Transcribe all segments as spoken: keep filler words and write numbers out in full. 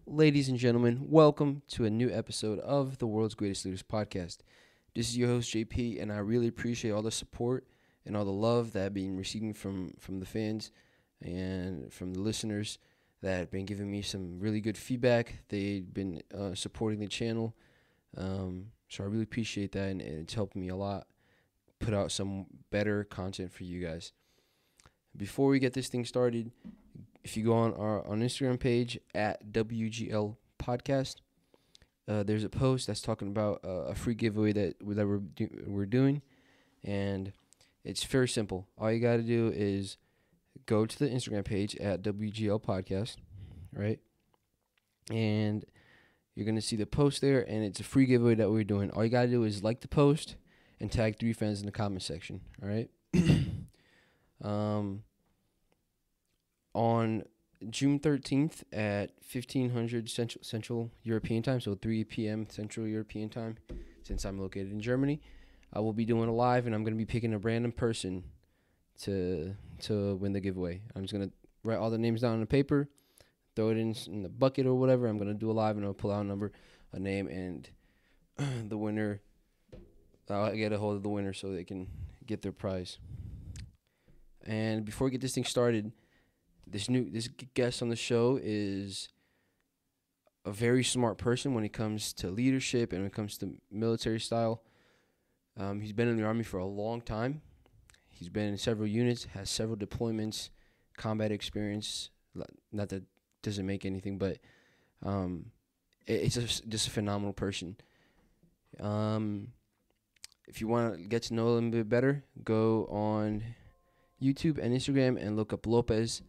Ladies and gentlemen, welcome to a new episode of the World's Greatest Leaders Podcast. This is your host, J P, and I really appreciate all the support and all the love that I've been receiving from, from the fans and from the listeners that have been giving me some really good feedback. They've been uh, supporting the channel, um, so I really appreciate that, and, and it's helped me a lot put out some better content for you guys. Before we get this thing started, if you go on our on Instagram page at W G L Podcast, uh, there's a post that's talking about uh, a free giveaway that that we're do, we're doing, and it's very simple. All you got to do is go to the Instagram page at W G L Podcast, right? And you're gonna see the post there, and it's a free giveaway that we're doing. All you got to do is like the post and tag three friends in the comment section. All right. um. On June thirteenth at fifteen hundred Central, Central European Time, so three p.m. Central European Time, since I'm located in Germany, I will be doing a live, and I'm going to be picking a random person to to win the giveaway. I'm just going to write all the names down on the paper, throw it in, in the bucket or whatever. I'm going to do a live, and I'll pull out a number, a name, and the winner, I'll get a hold of the winner so they can get their prize. And before we get this thing started, This new this guest on the show is a very smart person when it comes to leadership and when it comes to military style. Um, he's been in the Army for a long time. He's been in several units, has several deployments, combat experience. Not that doesn't make anything, but um, it, it's a, just a phenomenal person. Um, if you want to get to know him a bit better, go on YouTube and Instagram and look up Lopez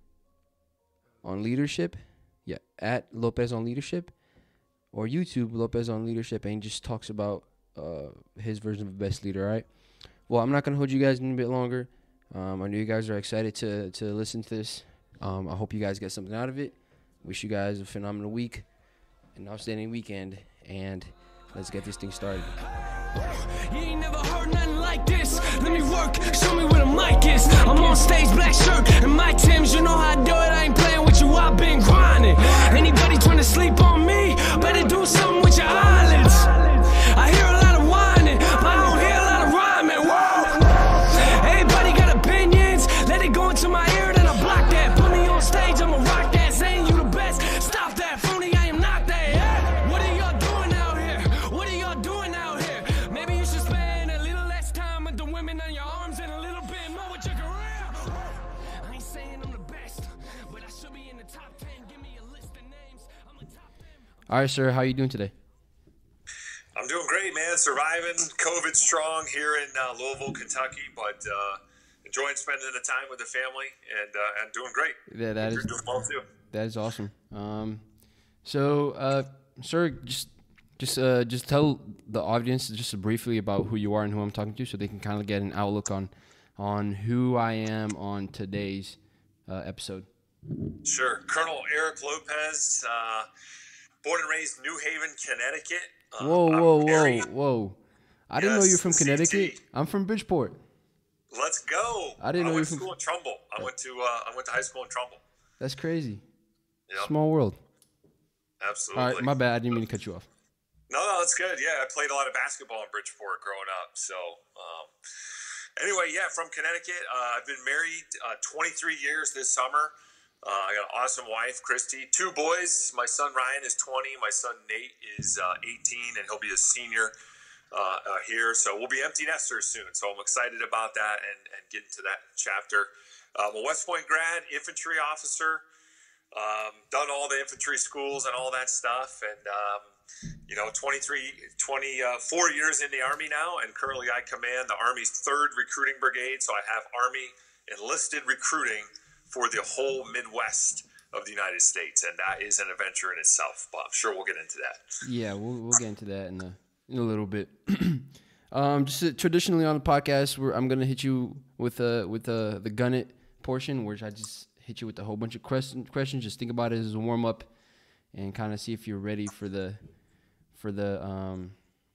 on leadership, yeah, at Lopez on leadership, or YouTube Lopez on leadership, and he just talks about uh, his version of the best leader. All right. Well, I'm not gonna hold you guys in a bit longer. Um, I know you guys are excited to to listen to this. Um, I hope you guys get something out of it. Wish you guys a phenomenal week, an outstanding weekend, and let's get this thing started. You ain't never heard nothing like this. Let me work, show me where the mic is. I'm on stage, black shirt, and my Timbs. You know how I do it, I ain't playing with you, I've been grinding. Anybody trying to sleep on me, better do something with your eyelids. I hear a lot of whining, but I don't hear a lot of rhyming. Whoa. Everybody got opinions, let it go into my ear, then I block that. Put me on stage, I'ma rock that. Saying you the best, stop that, phony, I am not that. Yeah. What are y'all doing out here? What are y'all doing out here? Maybe you should spend a little less time with the women on your arms and a little bit more with your career. I ain't saying I'm the best, but I should be in the top ten. Give me a list of names. I'm the top ten. All right, sir. How you doing today? I'm doing great, man. Surviving COVID strong here in uh, Louisville, Kentucky, but uh, enjoying spending the time with the family and uh, and doing great. Yeah, that You're is doing well too. that is awesome. Um, so, uh, sir, just just uh, just tell the audience just briefly about who you are and who I'm talking to, so they can kind of get an outlook on on who I am on today's uh, episode. Sure. Colonel Eric Lopez, uh, born and raised New Haven, Connecticut. Uh, Whoa, I'm whoa, very- whoa, whoa! I didn't know Yes, you're from C T. Connecticut. I'm from Bridgeport. Let's go. I didn't know you went were to from- school in Trumbull. I went to uh, I went to high school in Trumbull. That's crazy. Yep. Small world. Absolutely. All right, my bad. I didn't mean to cut you off. No, no, that's good. Yeah, I played a lot of basketball in Bridgeport growing up. So, um, anyway, yeah, from Connecticut. Uh, I've been married uh, twenty-three years this summer. Uh, I got an awesome wife, Christy. Two boys. My son Ryan is twenty. My son Nate is uh, eighteen, and he'll be a senior uh, uh, here. So we'll be empty nesters soon. So I'm excited about that and, and getting to that chapter. I'm a West Point grad, infantry officer. Um, done all the infantry schools and all that stuff. And, um, you know, twenty-three, twenty-four years in the Army now. And currently I command the Army's third recruiting brigade. So I have Army enlisted recruiting for the whole Midwest of the United States, and that is an adventure in itself. But I'm sure we'll get into that. Yeah, we'll we'll get into that in a in a little bit. um, just uh, traditionally on the podcast, where I'm gonna hit you with uh with uh, the gun it portion, which I just hit you with a whole bunch of question, questions. Just think about it as a warm up, and kind of see if you're ready for the for the um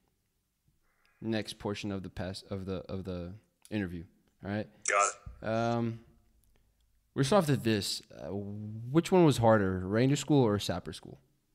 next portion of the past of the of the interview. All right. Got it. Um. We're start off with this. Uh, which one was harder, Ranger School or Sapper School?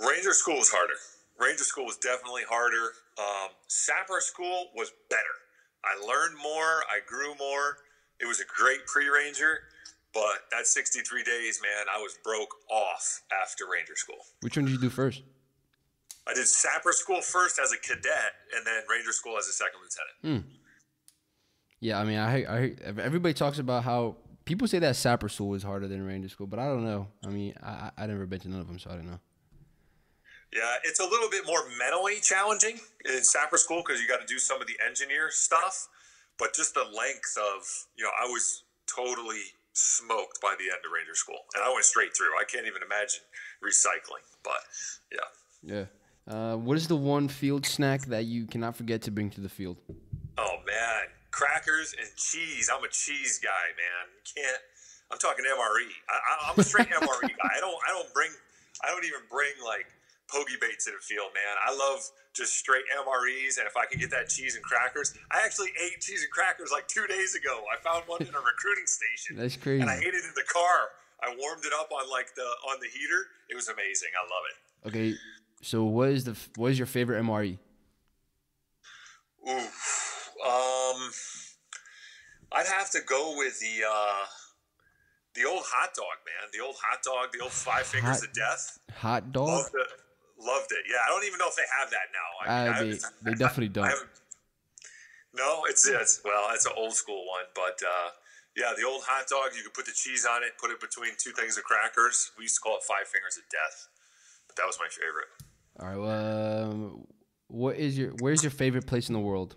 Ranger school was harder. Ranger school was definitely harder. Um, Sapper school was better. I learned more. I grew more. It was a great pre-Ranger, but that sixty-three days, man, I was broke off after Ranger school. Which one did you do first? I did Sapper school first as a cadet, and then Ranger school as a second lieutenant. Hmm. Yeah, I mean, I, I everybody talks about how people say that Sapper school is harder than Ranger school, but I don't know. I mean, I I never been to none of them, so I don't know. Yeah, it's a little bit more mentally challenging in Sapper school because you got to do some of the engineer stuff, but just the length of, you know, I was totally smoked by the end of Ranger school, and I went straight through. I can't even imagine recycling, but yeah. Yeah. Uh, what is the one field snack that you cannot forget to bring to the field? Oh man, crackers and cheese. I'm a cheese guy, man. You can't. I'm talking M R E. I, I, I'm a straight M R E guy. I don't. I don't bring. I don't even bring like pokey bait to the field, man. I love just straight M R Es, and if I can get that cheese and crackers. I actually ate cheese and crackers like two days ago. I found one in a recruiting station. That's crazy. And I ate it in the car. I warmed it up on like the on the heater. It was amazing. I love it. Okay, so what is the what is your favorite M R E? Ooh, um, I'd have to go with the uh, the old hot dog, man. The old hot dog, the old Five Fingers Hot- of Death. Hot dog? Loved it. Loved it. Yeah, I don't even know if they have that now. I mean, Uh, I they, haven't- they definitely I don't. haven't- No, it's it's well, it's an old school one, but uh, yeah, the old hot dog. You could put the cheese on it, put it between two things of crackers. We used to call it Five Fingers of Death, but that was my favorite. All right. Well, um, what is your where's your favorite place in the world?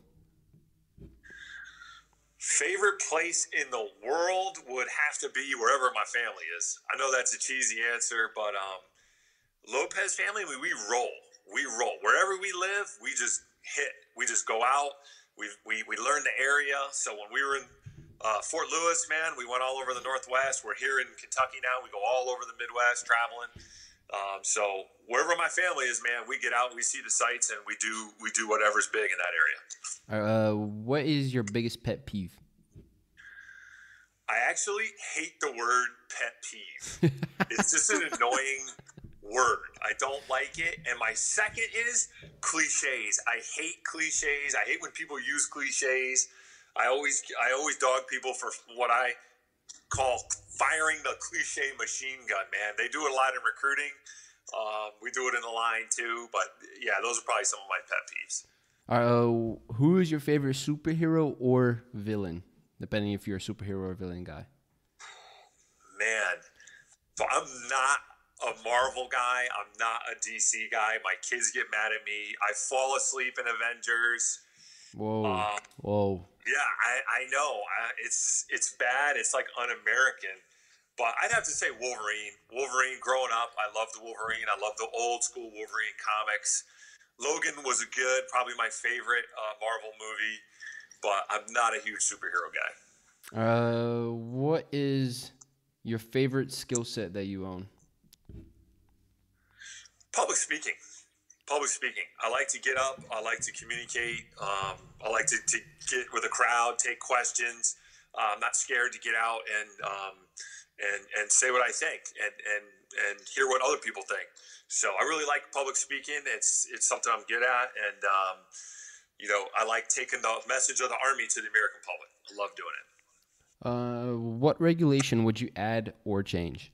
Favorite place in the world would have to be wherever my family is. I know that's a cheesy answer, but um, Lopez family, we, we roll. We roll. Wherever we live, we just hit. We just go out. We we, we learn the area. So when we were in uh, Fort Lewis, man, we went all over the Northwest. We're here in Kentucky now. We go all over the Midwest traveling. Um, so wherever my family is, man, we get out, we see the sights, and we do we do whatever's big in that area. All right, uh, what is your biggest pet peeve? I actually hate the word pet peeve. It's just an annoying word. I don't like it. And my second is cliches. I hate cliches. I hate when people use cliches. I always I always dog people for what I call firing the cliche machine gun, man. They do it a lot in recruiting. Um, we do it in the line too. But yeah, those are probably some of my pet peeves. All right, uh, who is your favorite superhero or villain? Depending if you're a superhero or villain guy. Man, so I'm not a Marvel guy. I'm not a D C guy. My kids get mad at me. I fall asleep in Avengers. Whoa, Um, whoa. Yeah, I, I know. I, it's it's bad. It's like un-American. But I'd have to say Wolverine. Wolverine, growing up, I loved Wolverine. I loved the old school Wolverine comics. Logan was a good, probably my favorite uh, Marvel movie. But I'm not a huge superhero guy. Uh, what is your favorite skill set that you own? Public speaking. Public speaking. I like to get up. I like to communicate. Um, I like to, to get with a crowd, take questions. Uh, I'm not scared to get out and um, and and say what I think and, and and hear what other people think. So I really like public speaking. It's it's something I'm good at, and um, you know, I like taking the message of the Army to the American public. I love doing it. Uh, what regulation would you add or change?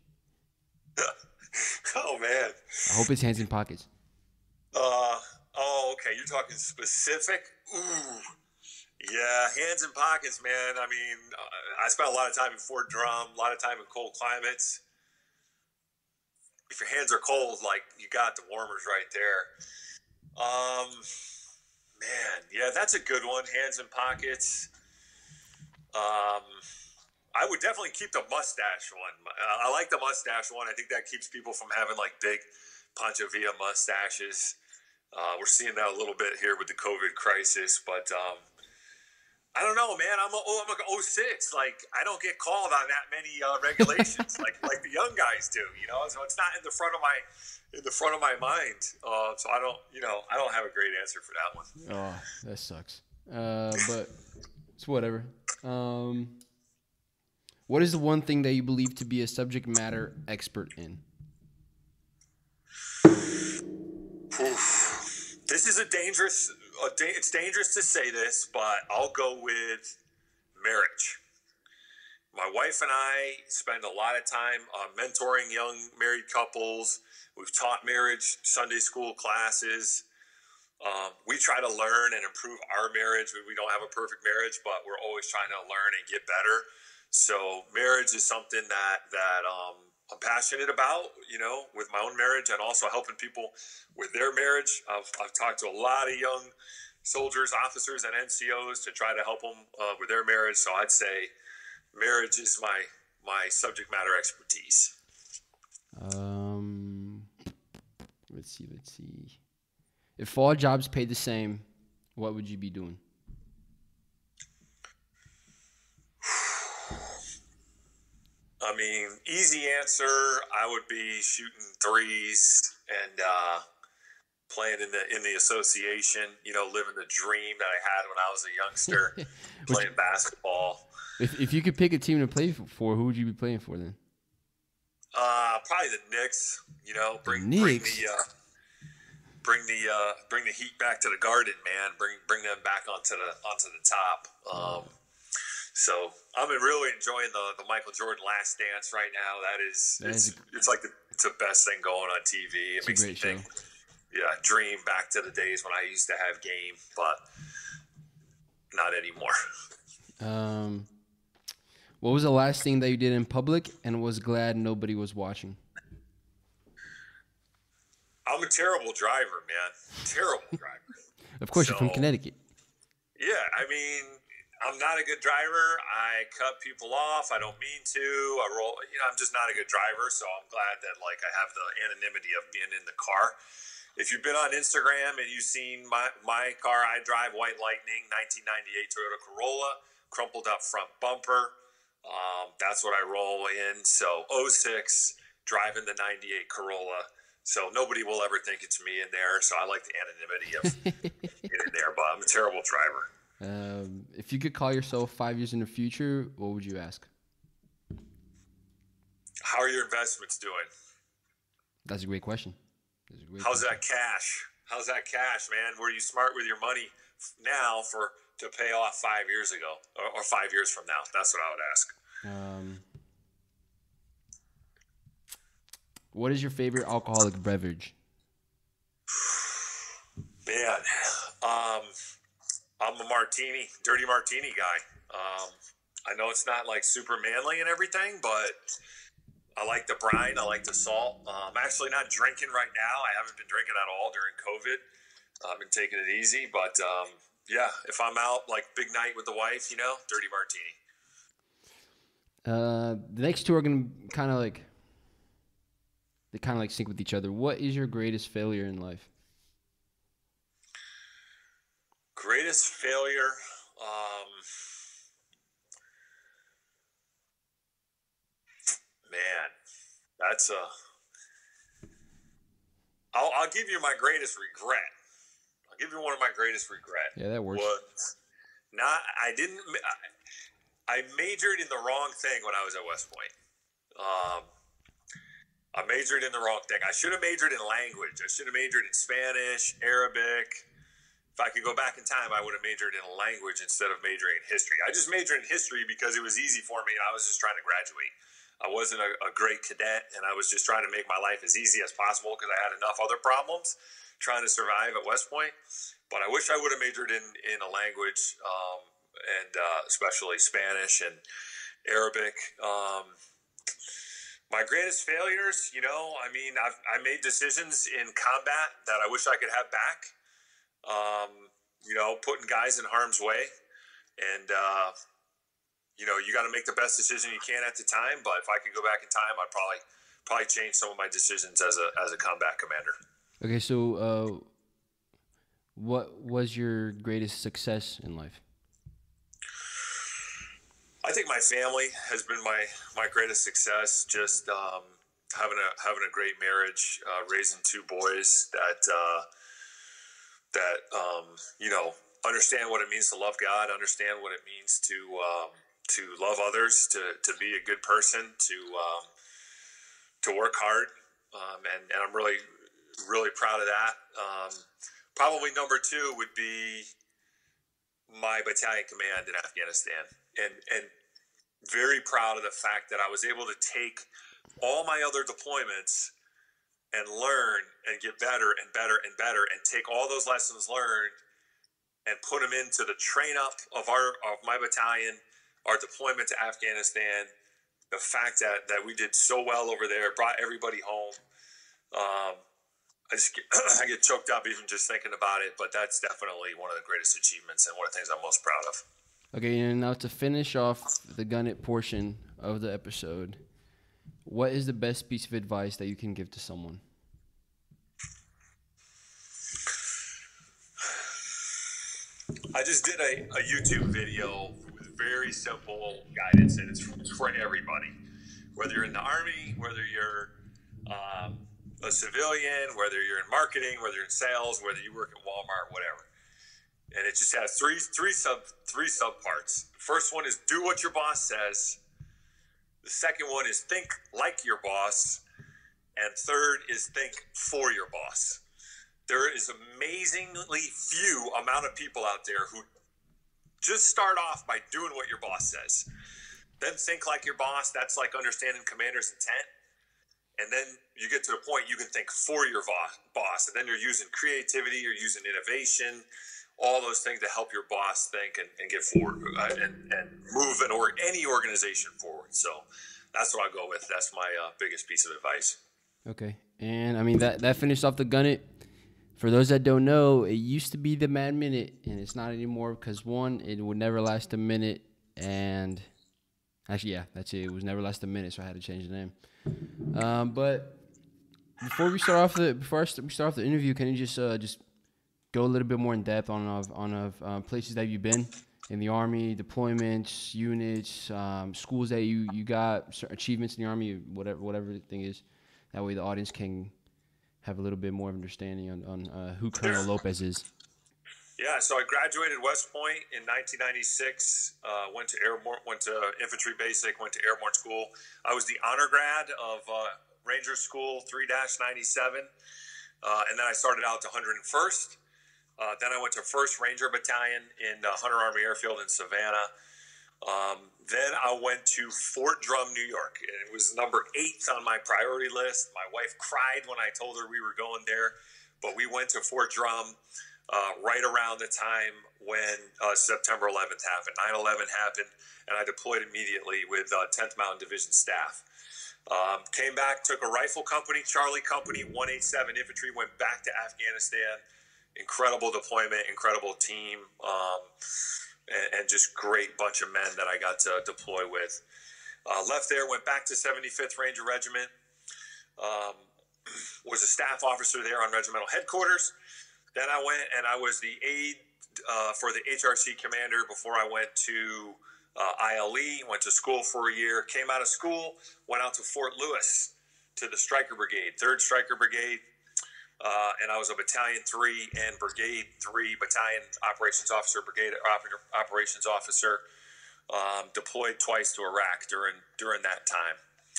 Oh man. I hope it's hands in pockets. Uh, oh, okay. You're talking specific? Ooh. Yeah, hands in pockets, man. I mean, uh, I spent a lot of time in Fort Drum, a lot of time in cold climates. If your hands are cold, like, you got the warmers right there. Um, man, yeah, that's a good one. Hands in pockets. Um, I would definitely keep the mustache one. I like the mustache one. I think that keeps people from having, like, big Pancho Villa mustaches. Uh, we're seeing that a little bit here with the COVID crisis, but um, I don't know, man. I'm a, oh, I'm like oh six. Like, I don't get called on that many uh, regulations like like the young guys do, you know. So it's not in the front of my in the front of my mind. Uh, so I don't, you know, I don't have a great answer for that one. Oh, that sucks. Uh, but it's whatever. Um, what is the one thing that you believe to be a subject matter expert in? Oof. This is a dangerous. A da- it's dangerous to say this, but I'll go with marriage. My wife and I spend a lot of time uh, mentoring young married couples. We've taught marriage Sunday school classes. Um, we try to learn and improve our marriage. We, we don't have a perfect marriage, but we're always trying to learn and get better. So marriage is something that that um, I'm passionate about, you know, with my own marriage and also helping people with their marriage. I've, I've talked to a lot of young soldiers, officers, and N C Os to try to help them uh, with their marriage. So I'd say marriage is my my subject matter expertise. Um, let's see, let's see. If all jobs paid the same, what would you be doing? I mean, easy answer. I would be shooting threes and uh, playing in the in the association. You know, living the dream that I had when I was a youngster, playing basketball. If if you could pick a team to play for, who would you be playing for then? Uh, probably the Knicks. You know, bring The bring Knicks? the uh, bring the uh, bring the Heat back to the Garden, man. Bring bring them back onto the onto the top. Um, so I'm really enjoying the the Michael Jordan Last Dance right now. That is, That it's is a- it's like the, it's the best thing going on T V. It It's a makes me great show. think. Yeah, dream back to the days when I used to have game, but not anymore. Um, what was the last thing that you did in public and was glad nobody was watching? I'm a terrible driver, man. Terrible driver. Of course, you're from So- Connecticut. Yeah, I mean, I'm not a good driver. I cut people off. I don't mean to. I roll. You know, I'm just not a good driver. So I'm glad that like I have the anonymity of being in the car. If you've been on Instagram and you've seen my my car, I drive White Lightning, nineteen ninety-eight Toyota Corolla, crumpled up front bumper. Um, that's what I roll in. So oh six, driving the ninety-eight Corolla. So nobody will ever think it's me in there. So I like the anonymity of being in there. But I'm a terrible driver. Um, if you could call yourself five years in the future, what would you ask? How are your investments doing? That's a great question. That's a great How's question. that cash? How's that cash, man? Were you smart with your money now for to pay off five years ago or, or five years from now? That's what I would ask. Um, what is your favorite alcoholic beverage? Man, um, I'm a martini, dirty martini guy. Um, I know it's not like super manly and everything, but I like the brine. I like the salt. I'm actually not drinking right now. I haven't been drinking at all during COVID. I've been taking it easy, but um, yeah, if I'm out like big night with the wife, you know, dirty martini. Uh, the next two are gonna kind of like they kind of like sync with each other. What is your greatest failure in life? Greatest failure. Um, man, that's a. I'll, I'll give you my greatest regret. I'll give you one of my greatest regret. Yeah, that works. Was not. I didn't. I, I majored in the wrong thing when I was at West Point. Um, I majored in the wrong thing. I should have majored in language. I should have majored in Spanish, Arabic. If I could go back in time, I would have majored in language instead of majoring in history. I just majored in history because it was easy for me and I was just trying to graduate. I wasn't a, a great cadet and I was just trying to make my life as easy as possible because I had enough other problems trying to survive at West Point. But I wish I would have majored in, in a language, um, and uh, especially Spanish and Arabic. Um, my greatest failures, you know, I mean, I've I made decisions in combat that I wish I could have back. Um, you know, putting guys in harm's way, and uh, you know, you got to make the best decision you can at the time. But if I could go back in time, I'd probably probably change some of my decisions as a as a combat commander. Okay, so uh, what was your greatest success in life? I think my family has been my my greatest success. Just um, having a having a great marriage, uh, raising two boys that. Uh, that, um, you know, understand what it means to love God, understand what it means to um, to love others, to, to be a good person, to um, to work hard. Um, and, and I'm really really proud of that. Um, probably number two would be my battalion command in Afghanistan, and and very proud of the fact that I was able to take all my other deployments and learn and get better and better and better, and take all those lessons learned and put them into the train up of our of my battalion, our deployment to Afghanistan. The fact that, that we did so well over there, brought everybody home. Um, I just get, I get choked up even just thinking about it, but that's definitely one of the greatest achievements and one of the things I'm most proud of. Okay, and now to finish off the gun it portion of the episode, what is the best piece of advice that you can give to someone? I just did a, a YouTube video with very simple guidance, and it's, it's for everybody. Whether you're in the Army, whether you're um, a civilian, whether you're in marketing, whether you're in sales, whether you work at Walmart, whatever. And it just has three three sub three subparts. The first one is do what your boss says. The second one is think like your boss. And third is think for your boss. There is amazingly few amount of people out there who just start off by doing what your boss says. Then think like your boss. That's like understanding commander's intent. And then you get to the point you can think for your boss. And then you're using creativity, you're using innovation, all those things to help your boss think and, and get forward uh, and, and move an or any organization forward. So that's what I'll go with. That's my uh, biggest piece of advice. Okay. And, I mean, that, that finished off the gun it. For those that don't know, it used to be the Mad Minute, and it's not anymore because, one, it would never last a minute, and actually, yeah, that's it. It was never last a minute, so I had to change the name. Um, but before we start off the before I st- we start off the interview, can you just uh, just go a little bit more in depth on uh, on uh, uh, places that you've been in the Army, deployments, units, um, schools that you, you got, achievements in the Army, whatever whatever the thing is. That way, the audience can have a little bit more of understanding on, on uh, who Colonel Lopez is. Yeah, so I graduated West Point in nineteen ninety-six, uh, went to airborne, went to infantry basic, went to airborne school. I was the honor grad of uh, Ranger School three dash ninety-seven, uh, and then I started out to one hundred first. Uh, then I went to first Ranger Battalion in uh, Hunter Army Airfield in Savannah. Um, then I went to Fort Drum, New York, and it was number eight on my priority list. My wife cried when I told her we were going there, but we went to Fort Drum uh, right around the time when uh, September eleventh happened. nine eleven happened, and I deployed immediately with uh, tenth Mountain Division staff. Um, came back, took a rifle company, Charlie Company, one eighty-seven Infantry, went back to Afghanistan. Incredible deployment, incredible team. Um, And, and just great bunch of men that I got to deploy with. Uh, left there, went back to seventy-fifth Ranger Regiment. Um, was a staff officer there on regimental headquarters. Then I went and I was the aide uh, for the H R C commander before I went to uh, I L E. Went to school for a year. Came out of school, went out to Fort Lewis to the Stryker Brigade, third Stryker Brigade. Uh, and I was a Battalion three and Brigade three Battalion Operations Officer, Brigade Oper- Operations Officer, um, deployed twice to Iraq during during that time.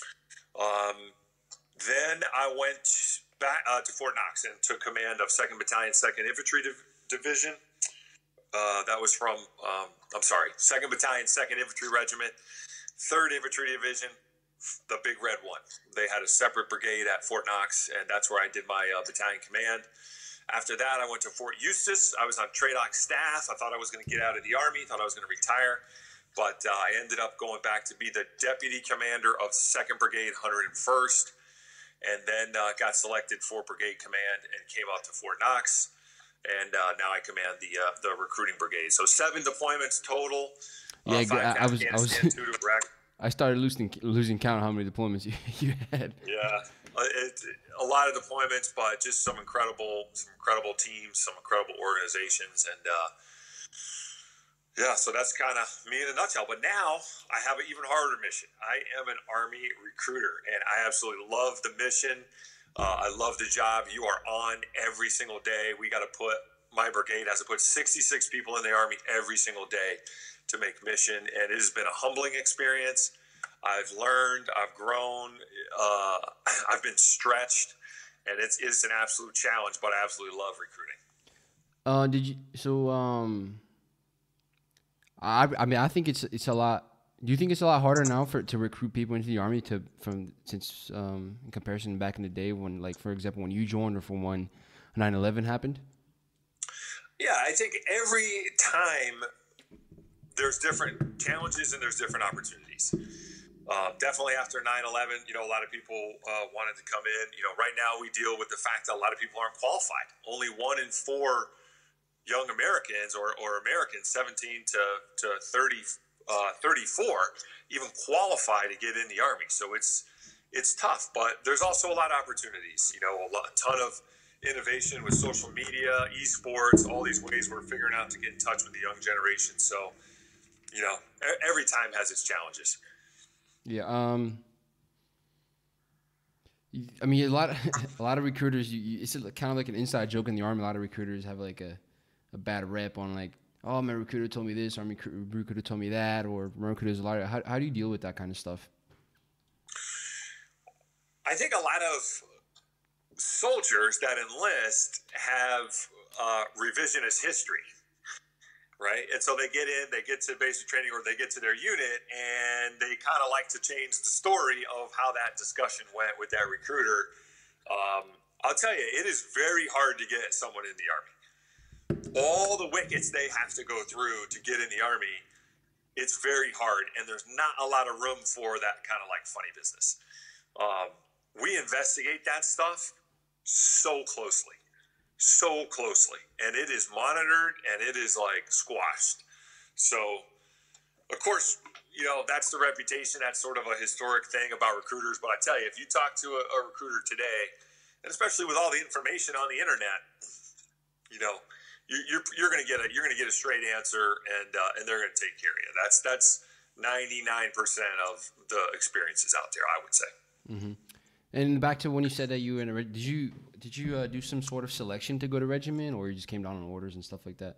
Um, then I went back uh, to Fort Knox and took command of second Battalion, second Infantry Div- Division. Uh, that was from, um, I'm sorry, second Battalion, second Infantry Regiment, third Infantry Division, the Big Red One. They had a separate brigade at Fort Knox, and that's where I did my uh, battalion command. After that, I went to Fort Eustis. I was on TRADOC staff. I thought I was going to get out of the Army, thought I was going to retire, but uh, I ended up going back to be the deputy commander of second Brigade, one hundred first, and then uh, got selected for Brigade Command and came out to Fort Knox, and uh, now I command the uh, the recruiting brigade. So seven deployments total. Uh, Yeah, five I, I was I was two to Iraq. I started losing losing count of how many deployments you, you had. Yeah, it, a lot of deployments, but just some incredible, some incredible teams, some incredible organizations, and uh, yeah. So that's kind of me in a nutshell. But now I have an even harder mission. I am an Army recruiter, and I absolutely love the mission. Uh, I love the job. You are on every single day. We got to put my brigade has to put sixty-six people in the Army every single day to make mission, and it has been a humbling experience. I've learned, I've grown, uh, I've been stretched, and it's it's an absolute challenge. But I absolutely love recruiting. Uh, did you? So, um, I I mean, I think it's it's a lot. Do you think it's a lot harder now for to recruit people into the Army to from since um in comparison back in the day when, like, for example, when you joined or from when nine eleven happened? Yeah, I think every time there's different challenges and there's different opportunities. Uh, definitely after nine eleven, you know, a lot of people uh, wanted to come in. You know, right now we deal with the fact that a lot of people aren't qualified. Only one in four young Americans or, or Americans, seventeen to, to thirty, uh, thirty-four, even qualify to get in the Army. So it's it's tough, but there's also a lot of opportunities. You know, a, lot, a ton of innovation with social media, esports, all these ways we're figuring out to get in touch with the young generation. So, you know, every time has its challenges. Yeah. Um. I mean, a lot, of, a lot of recruiters. You, you, it's kind of like an inside joke in the Army. A lot of recruiters have like a, a bad rep on, like, oh, my recruiter told me this, Army recruiter told me that, or my recruiter's a liar. How how do you deal with that kind of stuff? I think a lot of soldiers that enlist have uh, revisionist history. Right. And so they get in, they get to basic training, or they get to their unit, and they kind of like to change the story of how that discussion went with that recruiter. Um, I'll tell you, it is very hard to get someone in the Army. All the wickets they have to go through to get in the Army, it's very hard. And there's not a lot of room for that kind of like funny business. Um, we investigate that stuff so closely. so closely, and it is monitored and it is like squashed. So of course, you know, that's the reputation. That's sort of a historic thing about recruiters. But I tell you, if you talk to a, a recruiter today, and especially with all the information on the internet, you know, you, you're you're going to get a you're going to get a straight answer, and uh, and they're going to take care of you. That's that's ninety-nine percent of the experiences out there, I would say. Mm-hmm. And back to when you said that you were in a, did you did you uh, do some sort of selection to go to regiment, or you just came down on orders and stuff like that?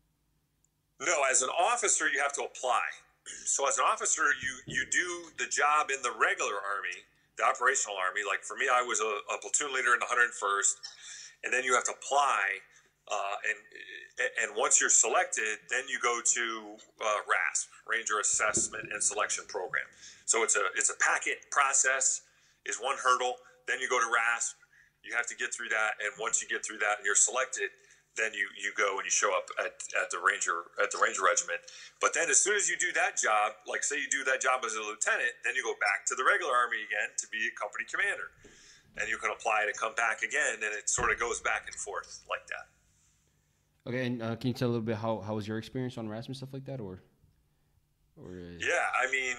No, as an officer, you have to apply. So as an officer, you you do the job in the regular Army, the operational Army. Like for me, I was a, a platoon leader in the one hundred first, and then you have to apply. Uh, and and once you're selected, then you go to uh, R A S P, Ranger Assessment and Selection Program. So it's a it's a packet process. Is one hurdle, then you go to R A S P, you have to get through that, and once you get through that and you're selected, then you, you go and you show up at, at the Ranger at the Ranger Regiment. But then as soon as you do that job, like say you do that job as a lieutenant, then you go back to the regular Army again to be a company commander. And you can apply to come back again, and it sort of goes back and forth like that. Okay, and uh, can you tell a little bit how, how was your experience on R A S P and stuff like that, or? or uh... Yeah, I mean...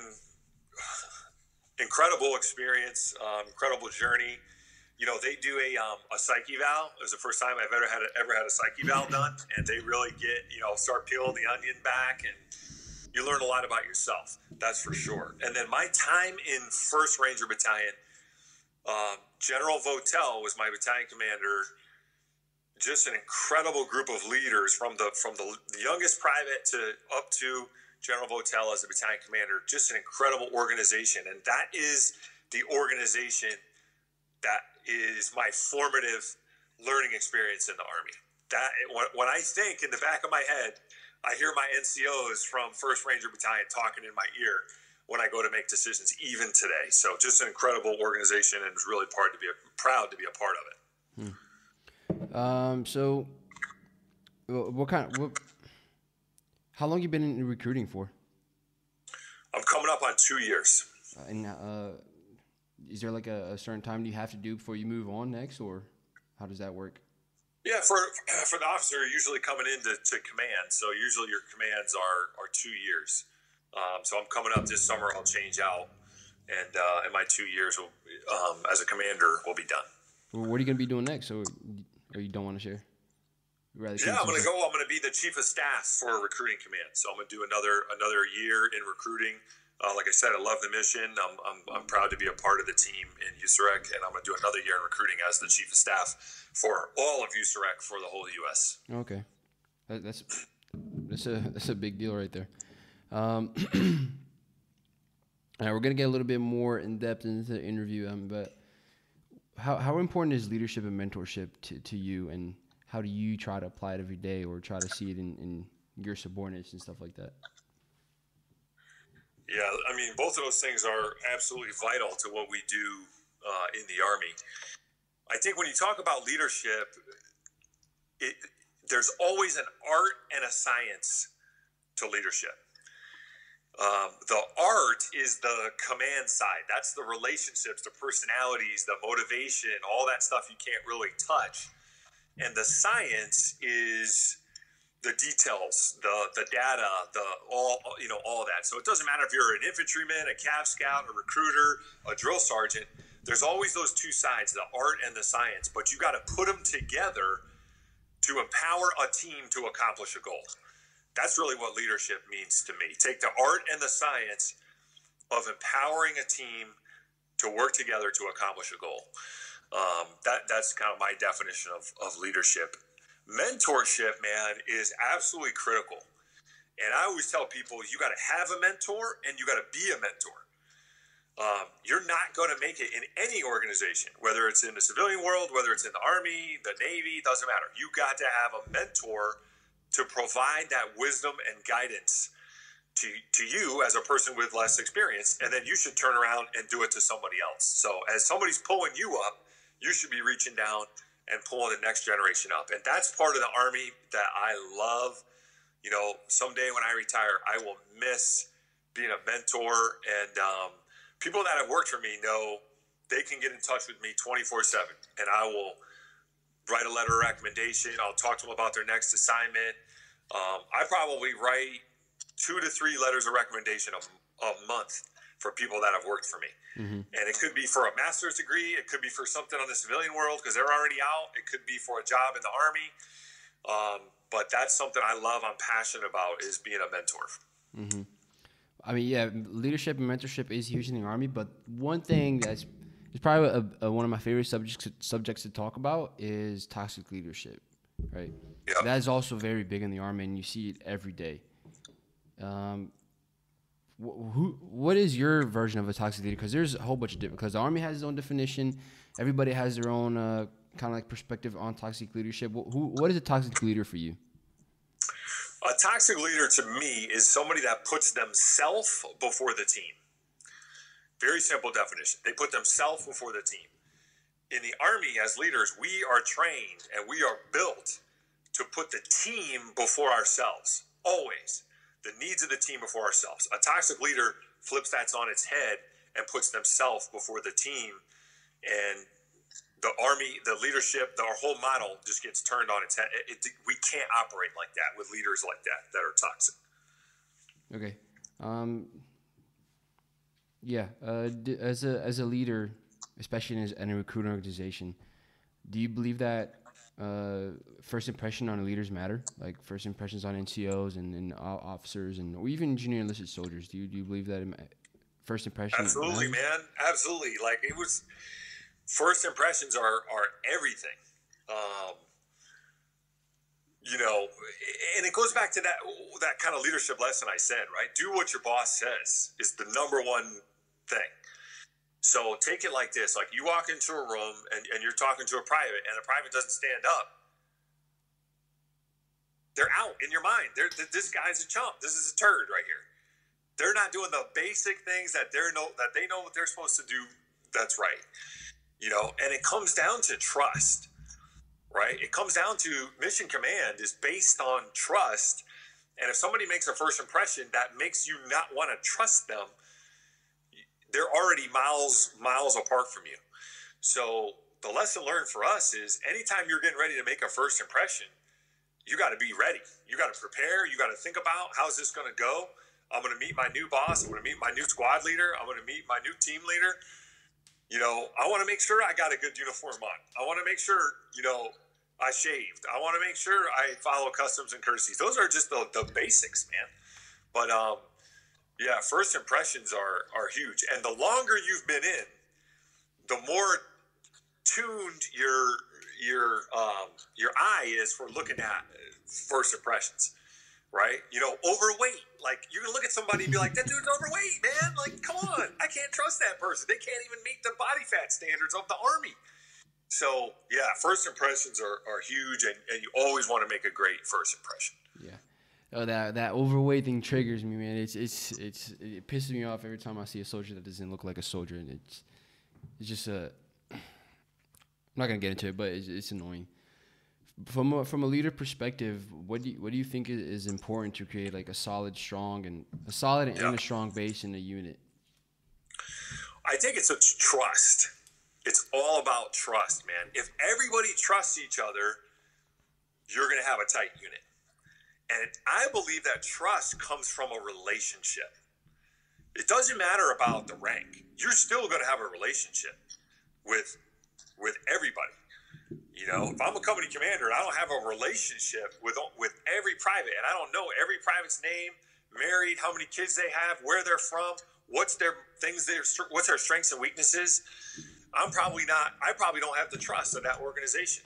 incredible experience, um, incredible journey. You know, they do a um, a psych eval. It was the first time I've ever had a, ever had a psych eval done, and they really get, you know, start peeling the onion back, and you learn a lot about yourself. That's for sure. And then my time in First Ranger Battalion, uh, General Votel was my battalion commander. Just an incredible group of leaders from the from the, the youngest private to up to General Votel as a battalion commander. Just an incredible organization, and that is the organization that is my formative learning experience in the Army. That when I think in the back of my head, I hear my N C Os from First Ranger Battalion talking in my ear when I go to make decisions, even today. So just an incredible organization, and it's really proud to be a, proud to be a part of it. Hmm. Um. So, what kind? What? How long you been in recruiting for? I'm coming up on two years. Uh, and uh, is there like a, a certain time you have to do before you move on next, or how does that work? Yeah, for for the officer, you're usually coming into to command. So usually your commands are are two years. Um, so I'm coming up this summer. I'll change out, and uh, and my two years will, um, as a commander will be done. Well, what are you going to be doing next? Or, or you don't want to share? Yeah, I'm going to go. I'm going to be the chief of staff for recruiting command. So I'm going to do another another year in recruiting. Uh, like I said, I love the mission. I'm, I'm I'm proud to be a part of the team in U S R E C, and I'm going to do another year in recruiting as the chief of staff for all of U S R E C for the whole U S. Okay, that, that's that's a that's a big deal right there. Um, all right, we're going to get a little bit more in depth into the interview, um, but how how important is leadership and mentorship to, to you, and how do you try to apply it every day or try to see it in, in your subordinates and stuff like that? Yeah, I mean, both of those things are absolutely vital to what we do uh, in the Army. I think when you talk about leadership, it, there's always an art and a science to leadership. Um, the art is the command side. That's the relationships, the personalities, the motivation, all that stuff you can't really touch. And the science is the details, the the data, the all you know, all of that. So it doesn't matter if you're an infantryman, a Cav Scout, a recruiter, a drill sergeant. There's always those two sides, the art and the science. But you got to put them together to empower a team to accomplish a goal. That's really what leadership means to me. Take the art and the science of empowering a team to work together to accomplish a goal. Um, that that's kind of my definition of, of leadership. Mentorship, man, is absolutely critical. And I always tell people, you got to have a mentor and you got to be a mentor. Um, you're not going to make it in any organization, whether it's in the civilian world, whether it's in the Army, the Navy, doesn't matter. You got to have a mentor to provide that wisdom and guidance to, to you as a person with less experience. And then you should turn around and do it to somebody else. So as somebody's pulling you up, you should be reaching down and pulling the next generation up. And that's part of the Army that I love. You know, someday when I retire, I will miss being a mentor. And um, people that have worked for me know they can get in touch with me twenty-four seven. And I will write a letter of recommendation. I'll talk to them about their next assignment. Um, I probably write two to three letters of recommendation a, a month for people that have worked for me. Mm-hmm. And it could be for a master's degree. It could be for something on the civilian world because they're already out. It could be for a job in the Army. Um, but that's something I love, I'm passionate about, is being a mentor. Mm-hmm. I mean, yeah, leadership and mentorship is huge in the Army. But one thing that's is probably a, a, one of my favorite subjects subjects to talk about is toxic leadership, right? Yep. That is also very big in the Army, and you see it every day. Um, wh- who, what is your version of a toxic leader? Because there's a whole bunch of different. Because the Army has its own definition. Everybody has their own uh, kind of like perspective on toxic leadership. Wh- who, what is a toxic leader for you? A toxic leader to me is somebody that puts themselves before the team. Very simple definition. They put themselves before the team. In the Army, as leaders, we are trained and we are built to put the team before ourselves. Always. The needs of the team before ourselves. A toxic leader flips that on its head and puts themselves before the team. And the Army, the leadership, the, our whole model just gets turned on its head. It, it, we can't operate like that with leaders like that that are toxic. Okay. Um, yeah. Uh, d- as a as a leader, especially in a, in a recruiting organization, do you believe that uh, first impression on leaders matter? Like first impressions on N C Os and, and officers and or even junior enlisted soldiers. Do you do you believe that first impression? Absolutely, man. Absolutely. Like it was. First impressions are are everything. Um, you know, and it goes back to that that kind of leadership lesson I said, right? Do what your boss says is the number one thing. So take it like this. Like you walk into a room and, and you're talking to a private and the private doesn't stand up. They're out in your mind. They're, this guy's a chump. This is a turd right here. They're not doing the basic things that they're know that they know what they're supposed to do. That's right. You know, and it comes down to trust, right? It comes down to mission command is based on trust. And if somebody makes a first impression that makes you not want to trust them, they're already miles, miles apart from you. So the lesson learned for us is anytime you're getting ready to make a first impression, you got to be ready. You got to prepare. You got to think about how's this going to go? I'm going to meet my new boss. I'm going to meet my new squad leader. I'm going to meet my new team leader. You know, I want to make sure I got a good uniform on. I want to make sure, you know, I shaved. I want to make sure I follow customs and courtesies. Those are just the, the basics, man. But, um, yeah, first impressions are, are huge. And the longer you've been in, the more tuned your your um, your eye is for looking at first impressions, right? You know, overweight. Like, you can look at somebody and be like, that dude's overweight, man. Like, come on. I can't trust that person. They can't even meet the body fat standards of the Army. So yeah, first impressions are, are huge, and, and you always want to make a great first impression. Yeah. Oh, that that overweight thing triggers me, man. It's it's it's it pisses me off every time I see a soldier that doesn't look like a soldier, and it's it's just a. I'm not gonna get into it, but it's, it's annoying. From a, from a leader perspective, what do you, what do you think is, is important to create like a solid, strong, and a solid and Yeah. a strong base in a unit? I think it's a trust. It's all about trust, man. If everybody trusts each other, you're going to have a tight unit. And I believe that trust comes from a relationship. It doesn't matter about the rank. You're still going to have a relationship with with everybody. You know, if I'm a company commander and I don't have a relationship with with every private, and I don't know every private's name, married, how many kids they have, where they're from, what's their things, their what's their strengths and weaknesses, I'm probably not. I probably don't have the trust of that organization.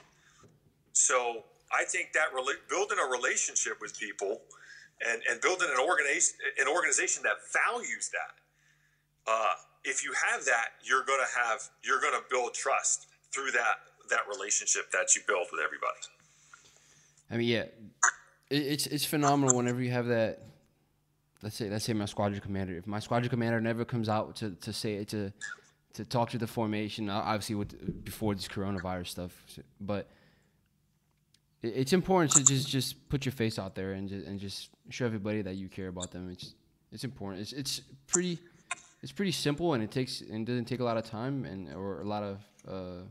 So I think that rela- building a relationship with people and, and building an organization an organization that values that. Uh, if you have that, you're gonna have you're gonna build trust through that that relationship that you build with everybody. I mean, yeah, it, it's it's phenomenal whenever you have that. Let's say let's say my squadron commander. If my squadron commander never comes out to, to say to to talk to the formation, obviously with before this coronavirus stuff, but it, it's important to just, just put your face out there and just, and just show everybody that you care about them. It's it's important. It's it's pretty it's pretty simple, and it takes and doesn't take a lot of time and or a lot of. Uh,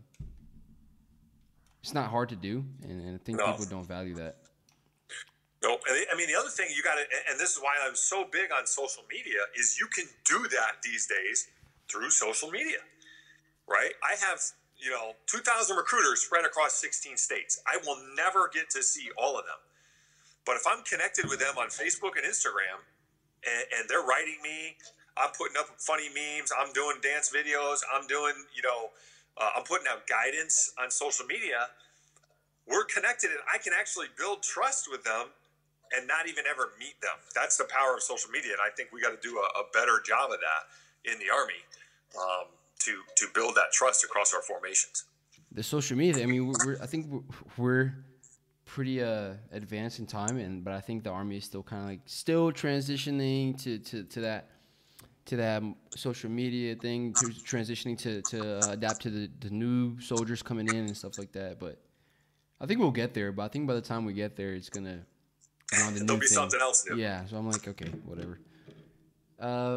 it's not hard to do, and, and I think No. people don't value that. No, I mean, the other thing you got to, and this is why I'm so big on social media, is you can do that these days through social media, right? I have, you know, two thousand recruiters spread across sixteen states. I will never get to see all of them. But if I'm connected with them on Facebook and Instagram, and, and they're writing me, I'm putting up funny memes, I'm doing dance videos, I'm doing, you know, uh, I'm putting out guidance on social media, we're connected, and I can actually build trust with them and not even ever meet them. That's the power of social media, and I think we got to do a, a better job of that in the Army um, to to build that trust across our formations. The social media, I mean, we're, we're I think we're, we're pretty uh, advanced in time, and but I think the Army is still kind of like still transitioning to, to, to that to that social media thing, to transitioning to to uh, adapt to the, the new soldiers coming in and stuff like that. But I think we'll get there. But I think by the time we get there, it's gonna on the There'll new be thing. something else new. Yeah, so I'm like, okay, whatever. Uh,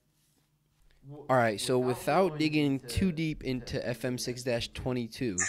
all right, so without digging too deep into F M six twenty-two,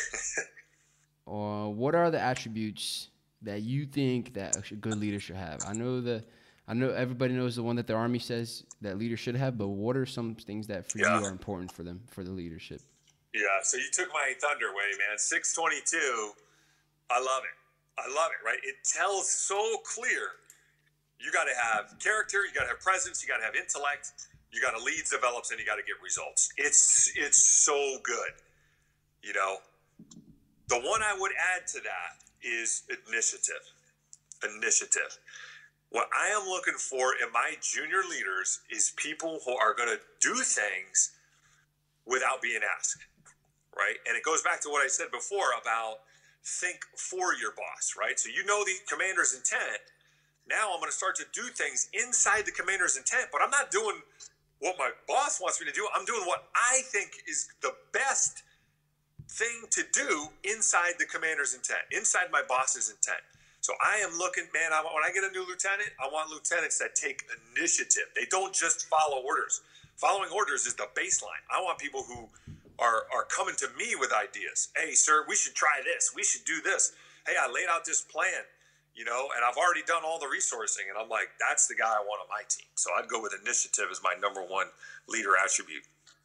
uh, what are the attributes that you think that a good leader should have? I know the, I know everybody knows the one that the Army says that leaders should have, but what are some things that for Yeah. you are important for them, for the leadership? Yeah, so you took my thunder away, man. six twenty-two, I love it. I love it, right? It tells so clear. You got to have character, you got to have presence, you got to have intellect, you got to lead, develops, and you got to get results. It's it's so good, you know. The one I would add to that is initiative. Initiative. What I am looking for in my junior leaders is people who are going to do things without being asked, right? And it goes back to what I said before about think for your boss, right? So you know the commander's intent. Now I'm going to start to do things inside the commander's intent, but I'm not doing what my boss wants me to do. I'm doing what I think is the best thing to do inside the commander's intent, inside my boss's intent. So I am looking, man, I, when I get a new lieutenant, I want lieutenants that take initiative. They don't just follow orders. Following orders is the baseline. I want people who are, are coming to me with ideas. Hey, sir, we should try this. We should do this. Hey, I laid out this plan, you know, and I've already done all the resourcing. And I'm like, that's the guy I want on my team. So I'd go with initiative as my number one leader attribute.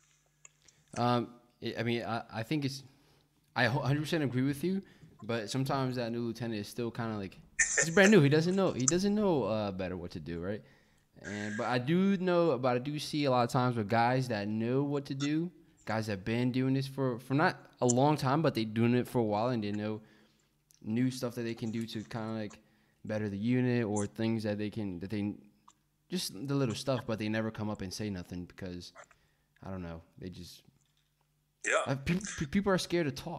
Um, I mean, I, I think it's, I one hundred percent agree with you, but sometimes that new lieutenant is still kind of like, he's brand new. He doesn't know, he doesn't know uh, better what to do, right? And but I do know, but I do see a lot of times with guys that know what to do, guys that have been doing this for, for not a long time, but they doing it for a while, and they know new stuff that they can do to kind of like better the unit, or things that they can, that they, just the little stuff, but they never come up and say nothing because, I don't know, they just, Yeah. uh, people, people are scared to talk.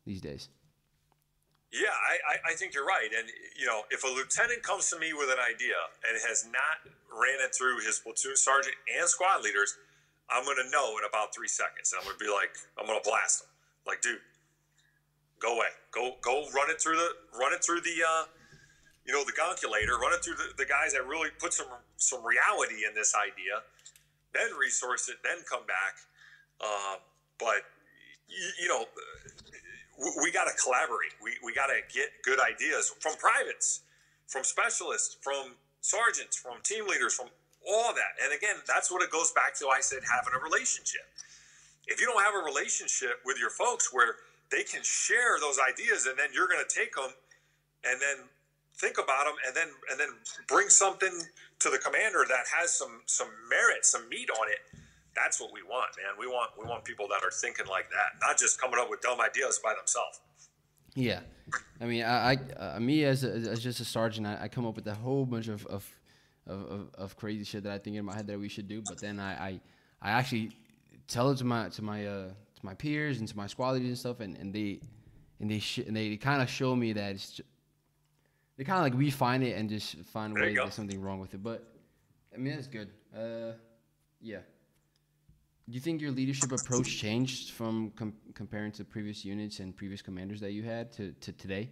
these days. Yeah, I, I, I think you're right. And, you know, if a lieutenant comes to me with an idea and has not ran it through his platoon sergeant and squad leaders, I'm going to know in about three seconds. And I'm going to be like, I'm going to blast him. Like, dude, go away. Go go run it through the, run it through the, uh, you know, the gonculator, run it through the, the guys that really put some, some reality in this idea, then resource it, then come back. Uh, but, you, you know, we got to collaborate. We we got to get good ideas from privates, from specialists, from sergeants, from team leaders, from all that. And again, that's what it goes back to. I said having a relationship. If you don't have a relationship with your folks where they can share those ideas, and then you're going to take them and then think about them, and then and then bring something to the commander that has some some merit, some meat on it. That's what we want, man. We want we want people that are thinking like that, not just coming up with dumb ideas by themselves. Yeah, I mean, I, I uh, me as a, as just a sergeant, I, I come up with a whole bunch of of, of of crazy shit that I think in my head that we should do, but then I I, I actually tell it to my to my uh, to my peers and to my squad leaders and stuff, and, and they and they sh- and they kind of show me that it's just, they kind of like refine it and just find a way there's something wrong with it. But I mean, that's good. Uh, yeah. Do you think your leadership approach changed from com- comparing to previous units and previous commanders that you had to, to today?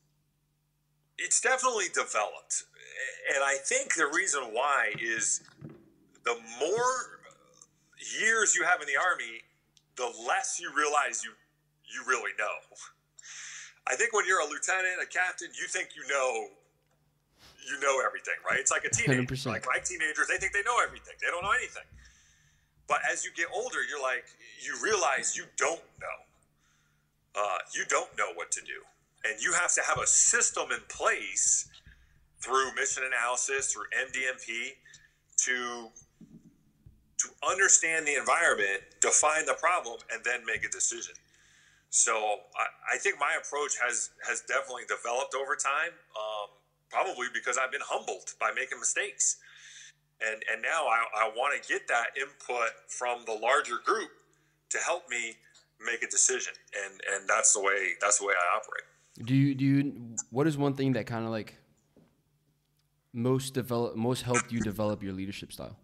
It's definitely developed. And I think the reason why is the more years you have in the Army, the less you realize you, you really know. I think when you're a lieutenant, a captain, you think you know you know everything, right? It's like a teenager. one hundred percent. Like my teenagers, they think they know everything. They don't know anything. But as you get older, you're like, you realize you don't know. Uh, you don't know what to do. And you have to have a system in place through mission analysis, through M D M P, to, to understand the environment, define the problem, and then make a decision. So I, I think my approach has, has definitely developed over time, um, probably because I've been humbled by making mistakes. And and now I, I want to get that input from the larger group to help me make a decision, and and that's the way that's the way I operate. Do you do you? What is one thing that kind of like most develop most helped you develop your leadership style?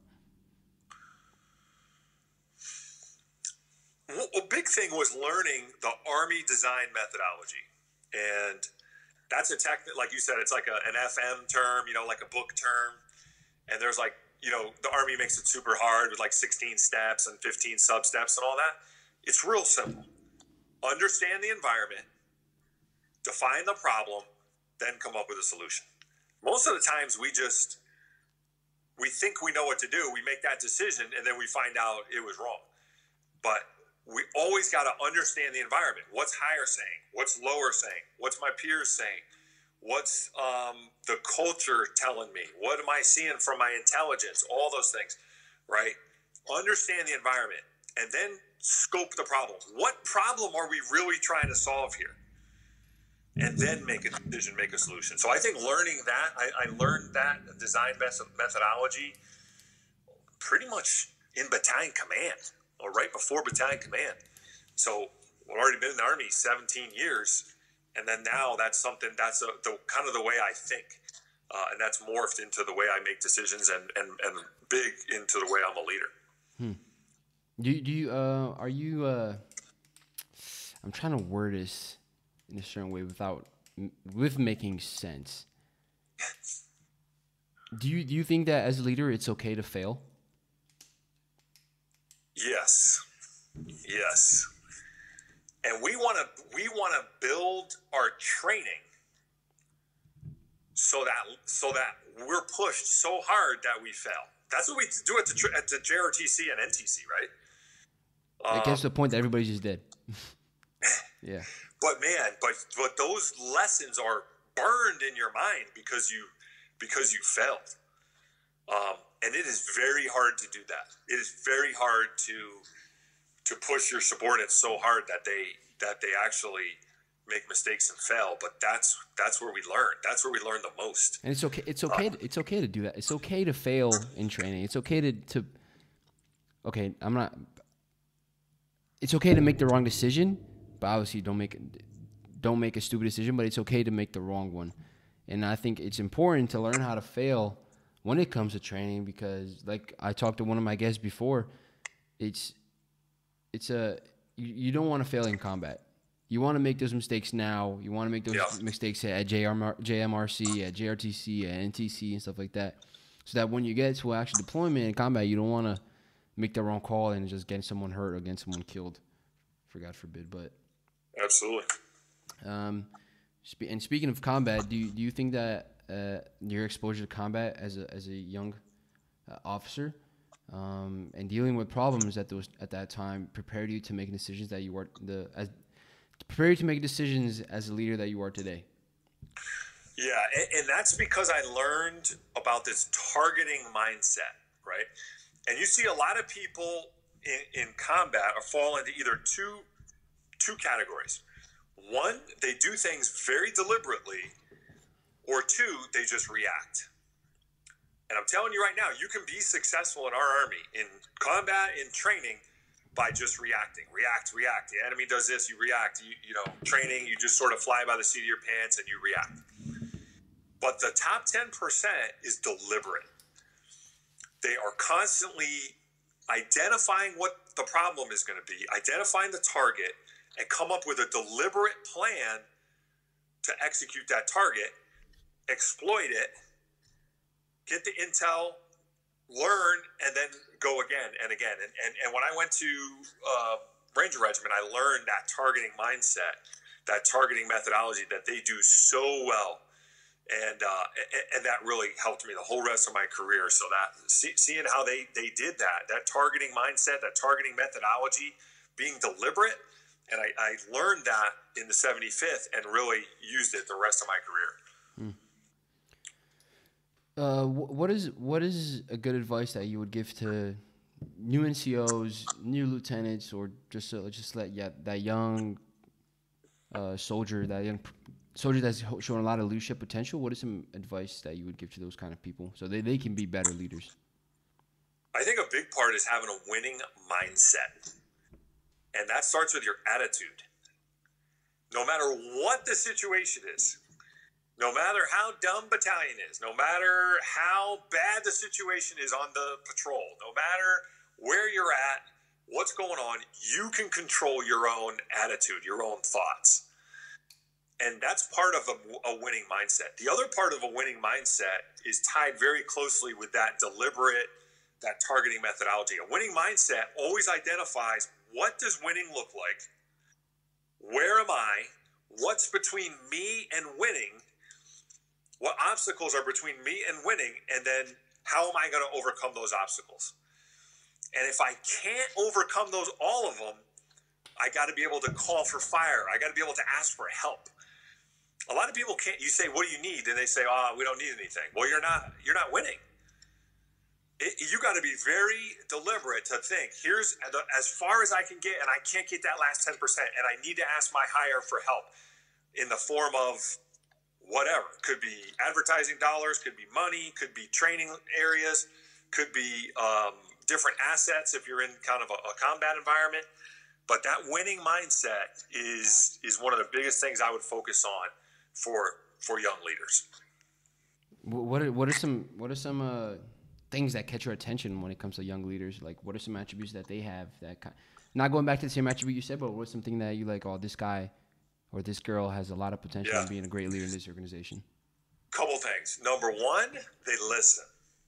Well, a big thing was learning the Army design methodology, and that's a tech like you said, it's like a, an F M term, you know, like a book term. And there's like, you know, the Army makes it super hard with like sixteen steps and fifteen sub-steps and all that. It's real simple. Understand the environment, define the problem, then come up with a solution. Most of the times we just, we think we know what to do. We make that decision and then we find out it was wrong. But we always got to understand the environment. What's higher saying? What's lower saying? What's my peers saying? What's um, the culture telling me? What am I seeing from my intelligence? All those things, right? Understand the environment and then scope the problem. What problem are we really trying to solve here? And then make a decision, make a solution. So I think learning that, I, I learned that design methodology pretty much in battalion command or right before battalion command. So I've already been in the Army seventeen years. And then now that's something that's a, the kind of the way I think. Uh, and that's morphed into the way I make decisions and, and, and big into the way I'm a leader. Hmm. Do you, do you, uh, are you, uh, I'm trying to word this in a certain way without, with making sense. Do you, do you think that as a leader, it's okay to fail? Yes. Yes. And we want to we want to build our training so that so that we're pushed so hard that we fail. That's what we do at the at the J R T C and N T C, right? It gets to the point that everybody just did. Yeah. But man, but but those lessons are burned in your mind because you because you failed. Um, and it is very hard to do that. It is very hard to. to push your subordinates so hard that they that they actually make mistakes and fail. But that's that's where we learn. That's where we learn the most. And it's okay. It's okay. Uh, it's okay to do that. It's okay to fail in training. It's okay to to. Okay, I'm not. It's okay to make the wrong decision, but obviously don't make don't make a stupid decision, but it's okay to make the wrong one. And I think it's important to learn how to fail when it comes to training, because like I talked to one of my guests before, it's it's a you, you don't want to fail in combat. You want to make those mistakes now. You want to make those yeah. mistakes at J M R C, at J R T C, at N T C, and stuff like that, so that when you get to actual deployment in combat, you don't want to make the wrong call and just get someone hurt or get someone killed, for God forbid. But absolutely. Um, spe- and speaking of combat, do you, do you think that uh, your exposure to combat as a as a young uh, officer um, and dealing with problems at those at that time prepared you to make decisions that you are the as prepare you to make decisions as a leader that you are today? Yeah, and, and that's because I learned about this targeting mindset, right? And you see a lot of people in, in combat are fall into either two two categories. One, they do things very deliberately, or two, they just react. And I'm telling you right now, you can be successful in our Army, in combat, in training, by just reacting. React, react. The enemy does this, you react. You, you know, training, you just sort of fly by the seat of your pants and you react. But the top ten percent is deliberate. They are constantly identifying what the problem is going to be, identifying the target, and come up with a deliberate plan to execute that target, exploit it, get the intel, learn, and then go again and again. And and, and when I went to uh, Ranger Regiment, I learned that targeting mindset, that targeting methodology that they do so well. And uh, and, and that really helped me the whole rest of my career. So that see, seeing how they, they did that, that targeting mindset, that targeting methodology, being deliberate, and I, I learned that in the seventy-fifth and really used it the rest of my career. Hmm. Uh, what is what is a good advice that you would give to new N C Os, new lieutenants, or just uh, just let yeah that young uh, soldier, that young soldier that's showing a lot of leadership potential? What is some advice that you would give to those kind of people so they, they can be better leaders? I think a big part is having a winning mindset. And that starts with your attitude. No matter what the situation is, no matter how dumb battalion is, no matter how bad the situation is on the patrol, no matter where you're at, what's going on, you can control your own attitude, your own thoughts. And that's part of a, a winning mindset. The other part of a winning mindset is tied very closely with that deliberate, that targeting methodology. A winning mindset always identifies, what does winning look like? Where am I? What's between me and winning? What obstacles are between me and winning? And then how am I going to overcome those obstacles? And if I can't overcome those, all of them, I got to be able to call for fire. I got to be able to ask for help. A lot of people can't. You say, "What do you need?" And they say, "Oh, we don't need anything." Well, you're not. You're not winning. It, you got to be very deliberate to think, here's as far as I can get, and I can't get that last ten percent, and I need to ask my higher for help in the form of whatever. Could be advertising dollars, could be money, could be training areas, could be um, different assets if you're in kind of a, a combat environment. But that winning mindset is is one of the biggest things I would focus on for for young leaders. What are, what are some what are some uh, things that catch your attention when it comes to young leaders? Like, what are some attributes that they have that kind, not going back to the same attribute you said, but what's something that you like? Oh, this guy or this girl has a lot of potential yeah. in being a great leader in this organization. Couple things. Number one, they listen.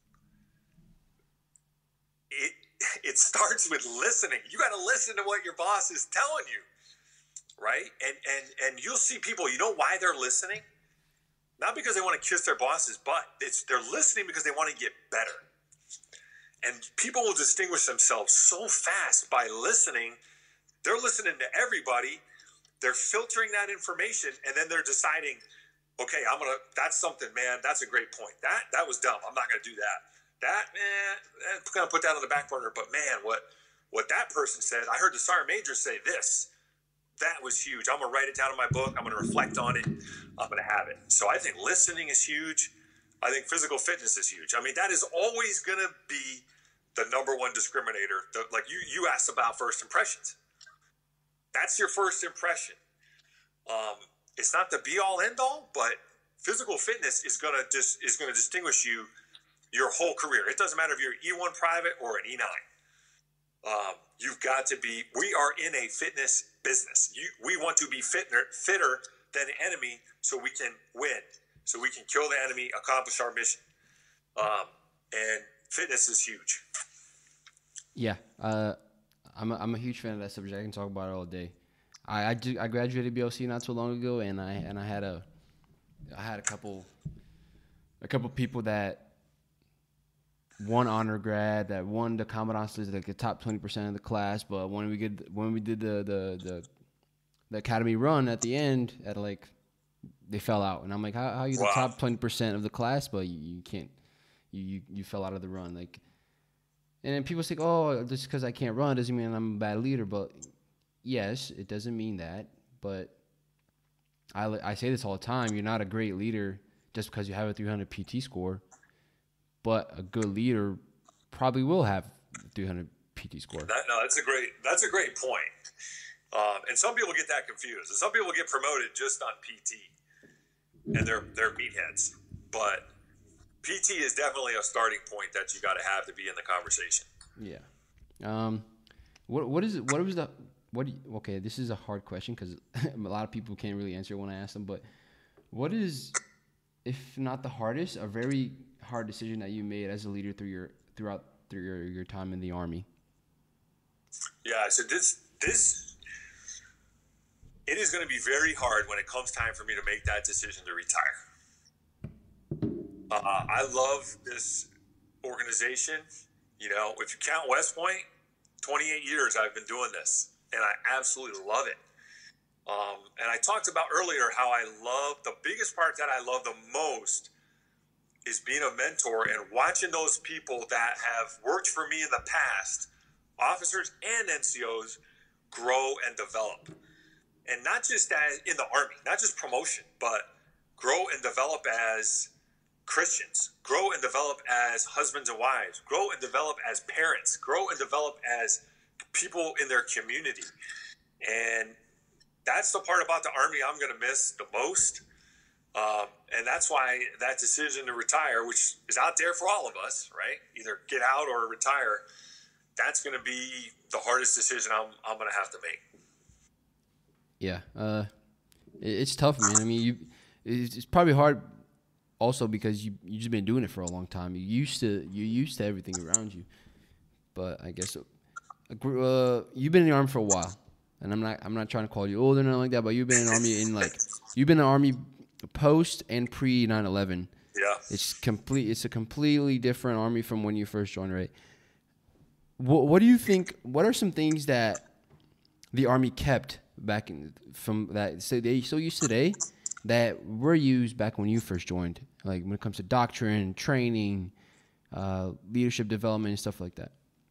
It it starts with listening. You got to listen to what your boss is telling you. Right? And, and and you'll see people, you know why they're listening? Not because they want to kiss their boss's butt. It's they're listening because they want to get better. And people will distinguish themselves so fast by listening. They're listening to everybody. They're filtering that information, and then they're deciding, okay, I'm gonna that's something, man, that's a great point. That that was dumb. I'm not gonna do that. That, man, I'm gonna put that on the back burner, but man, what what that person said, I heard the sergeant major say this. That was huge. I'm going to write it down in my book. I'm going to reflect on it. I'm going to have it. So I think listening is huge. I think physical fitness is huge. I mean, that is always going to be the number one discriminator. The, like you, you asked about first impressions. That's your first impression. Um, it's not the be all end all, but physical fitness is gonna just is gonna distinguish you your whole career. It doesn't matter if you're E one private or an E nine. Um, you've got to be. We are in a fitness business. You, we want to be fitter, fitter than the enemy, so we can win, so we can kill the enemy, accomplish our mission. Um, and fitness is huge. Yeah, uh, I'm a, I'm a huge fan of that subject. I can talk about it all day. I I, do, I graduated B L C not too long ago, and I and I had a I had a couple a couple people that won honor grad, that won the Commandant's list, like the top twenty percent of the class. But when we did when we did the the the, the academy run at the end, at like they fell out, and I'm like, how how are you Wow. the top twenty percent of the class, but you, you can't you, you you fell out of the run, like. And then people say, oh, just because I can't run doesn't mean I'm a bad leader. But yes, it doesn't mean that. But I, I say this all the time. You're not a great leader just because you have a three hundred P T score. But a good leader probably will have a three hundred P T score. That, no, that's a great that's a great point. Um, and some people get that confused. And some people get promoted just on P T, and they're they're meatheads. But P T is definitely a starting point that you got to have to be in the conversation. Yeah. Um, what what is it? What was the what? Do you, okay, this is a hard question because a lot of people can't really answer when I ask them. But what is, if not the hardest, a very hard decision that you made as a leader through your throughout through your, your time in the Army? Yeah. So this this it is going to be very hard when it comes time for me to make that decision to retire. Uh, I love this organization. You know, if you count West Point, twenty-eight years I've been doing this, and I absolutely love it. Um, and I talked about earlier how I love, the biggest part that I love the most is being a mentor and watching those people that have worked for me in the past, officers and N C Os, grow and develop. And not just as in the Army, not just promotion, but grow and develop as Christians, grow and develop as husbands and wives, grow and develop as parents, grow and develop as people in their community. And that's the part about the Army I'm going to miss the most. Um, and that's why that decision to retire, which is out there for all of us, right? Either get out or retire. That's going to be the hardest decision I'm, I'm going to have to make. Yeah. Uh, it, it's tough, man. I mean, you, it's, it's probably hard also because you you just been doing it for a long time. You used to you used to everything around you. But I guess uh, you've been in the Army for a while, and I'm not I'm not trying to call you old or nothing like that. But you've been in the Army in like you've been in the Army post and pre nine eleven. Yeah, it's complete. It's a completely different Army from when you first joined, right? What What do you think? What are some things that the Army kept back in from that so they so used today that were used back when you first joined, like when it comes to doctrine, training, uh, leadership development, and stuff like that?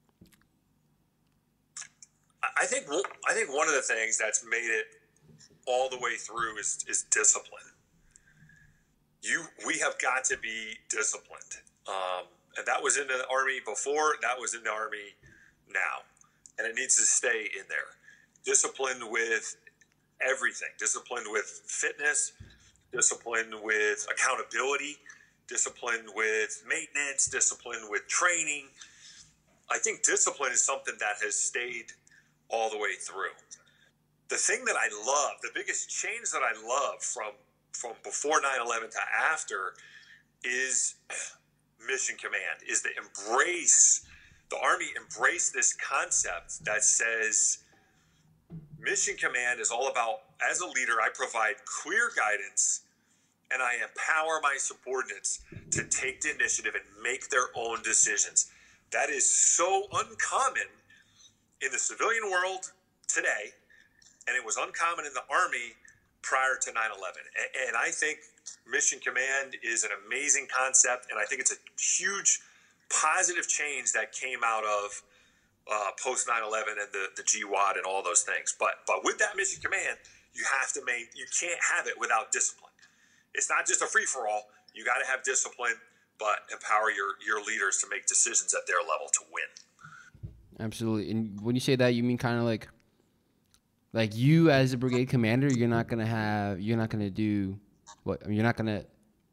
I think I think one of the things that's made it all the way through is, is discipline. You, we have got to be disciplined, um, and that was in the Army before. That was in the Army now, and it needs to stay in there. Disciplined with everything. Disciplined with fitness. Disciplined with accountability. Disciplined with maintenance. Disciplined with training. I think discipline is something that has stayed all the way through. The thing that I love, the biggest change that I love from from before nine eleven to after is mission command, is the embrace, the Army embraced this concept that says mission command is all about, as a leader, I provide clear guidance and I empower my subordinates to take the initiative and make their own decisions. That is so uncommon in the civilian world today, and it was uncommon in the Army prior to nine eleven. And I think mission command is an amazing concept, and I think it's a huge positive change that came out of uh, post nine eleven and the, the G W A D and all those things. But but with that mission command, you have to make, you can't have it without discipline. It's not just a free-for-all. You got to have discipline, but empower your, your leaders to make decisions at their level to win. Absolutely. And when you say that, you mean kind of like Like you as a brigade commander, you're not gonna have, you're not gonna do what, I mean, you're not gonna,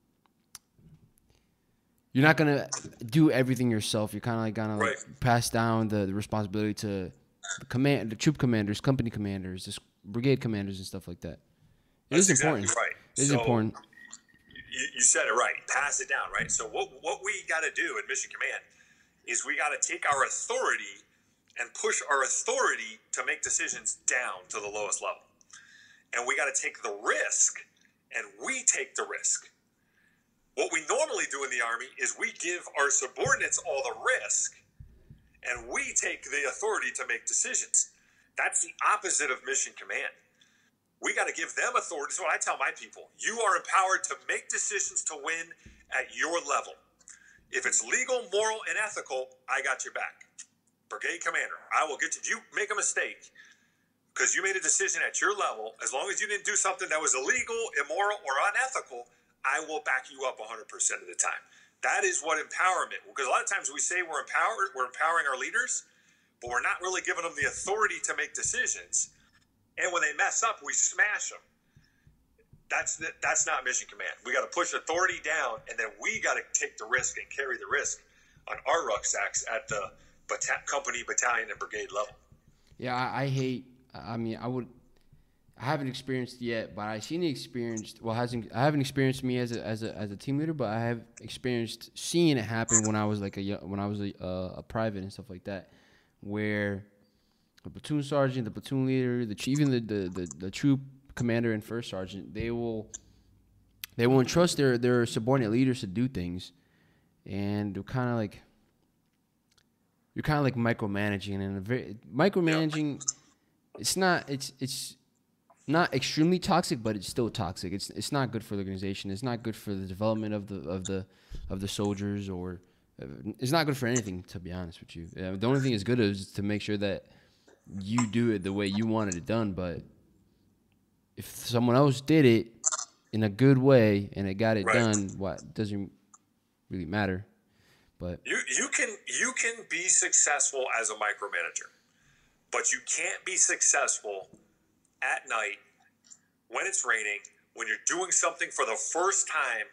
you're not gonna do everything yourself. You're kind of like gonna like Right. pass down the, the responsibility to the command, the troop commanders, company commanders, this brigade commanders, and stuff like that. It That's is important. exactly right. It is So, important. You, you said it right. Pass it down, right? So what what we got to do in Mission Command is we got to take our authority and push our authority to make decisions down to the lowest level. And we got to take the risk, and we take the risk. What we normally do in the Army is we give our subordinates all the risk, and we take the authority to make decisions. That's the opposite of Mission Command. We got to give them authority. So what I tell my people, you are empowered to make decisions to win at your level. If it's legal, moral, and ethical, I got your back. Brigade commander, I will get you. If you make a mistake because you made a decision at your level, as long as you didn't do something that was illegal, immoral, or unethical, I will back you up one hundred percent of the time. That is what empowerment, because a lot of times we say we're empowered, we're empowering our leaders, but we're not really giving them the authority to make decisions. And when they mess up, we smash them. That's the, that's not Mission Command. We got to push authority down, and then we got to take the risk and carry the risk on our rucksacks at the bata- company, battalion, and brigade level. Yeah, I, I hate. I mean, I would. I haven't experienced yet, but I've seen the experience. Well, hasn't I haven't experienced me as a as a as a team leader, but I have experienced seeing it happen when I was like a young, when I was a, uh, a private and stuff like that, where the platoon sergeant, the platoon leader, the chief, even the, the the the troop commander and first sergeant, they will they won't trust their their subordinate leaders to do things, and they're kind of like you're kind of like micromanaging, and a very micromanaging. It's not. It's it's not extremely toxic, but it's still toxic. It's it's not good for the organization. It's not good for the development of the of the of the soldiers, or uh, it's not good for anything. To be honest with you, uh, the only thing is good is to make sure that you do it the way you wanted it done. But if someone else did it in a good way and it got it Right. done, what doesn't really matter. But You you can you can be successful as a micromanager, but you can't be successful at night when it's raining, when you're doing something for the first time.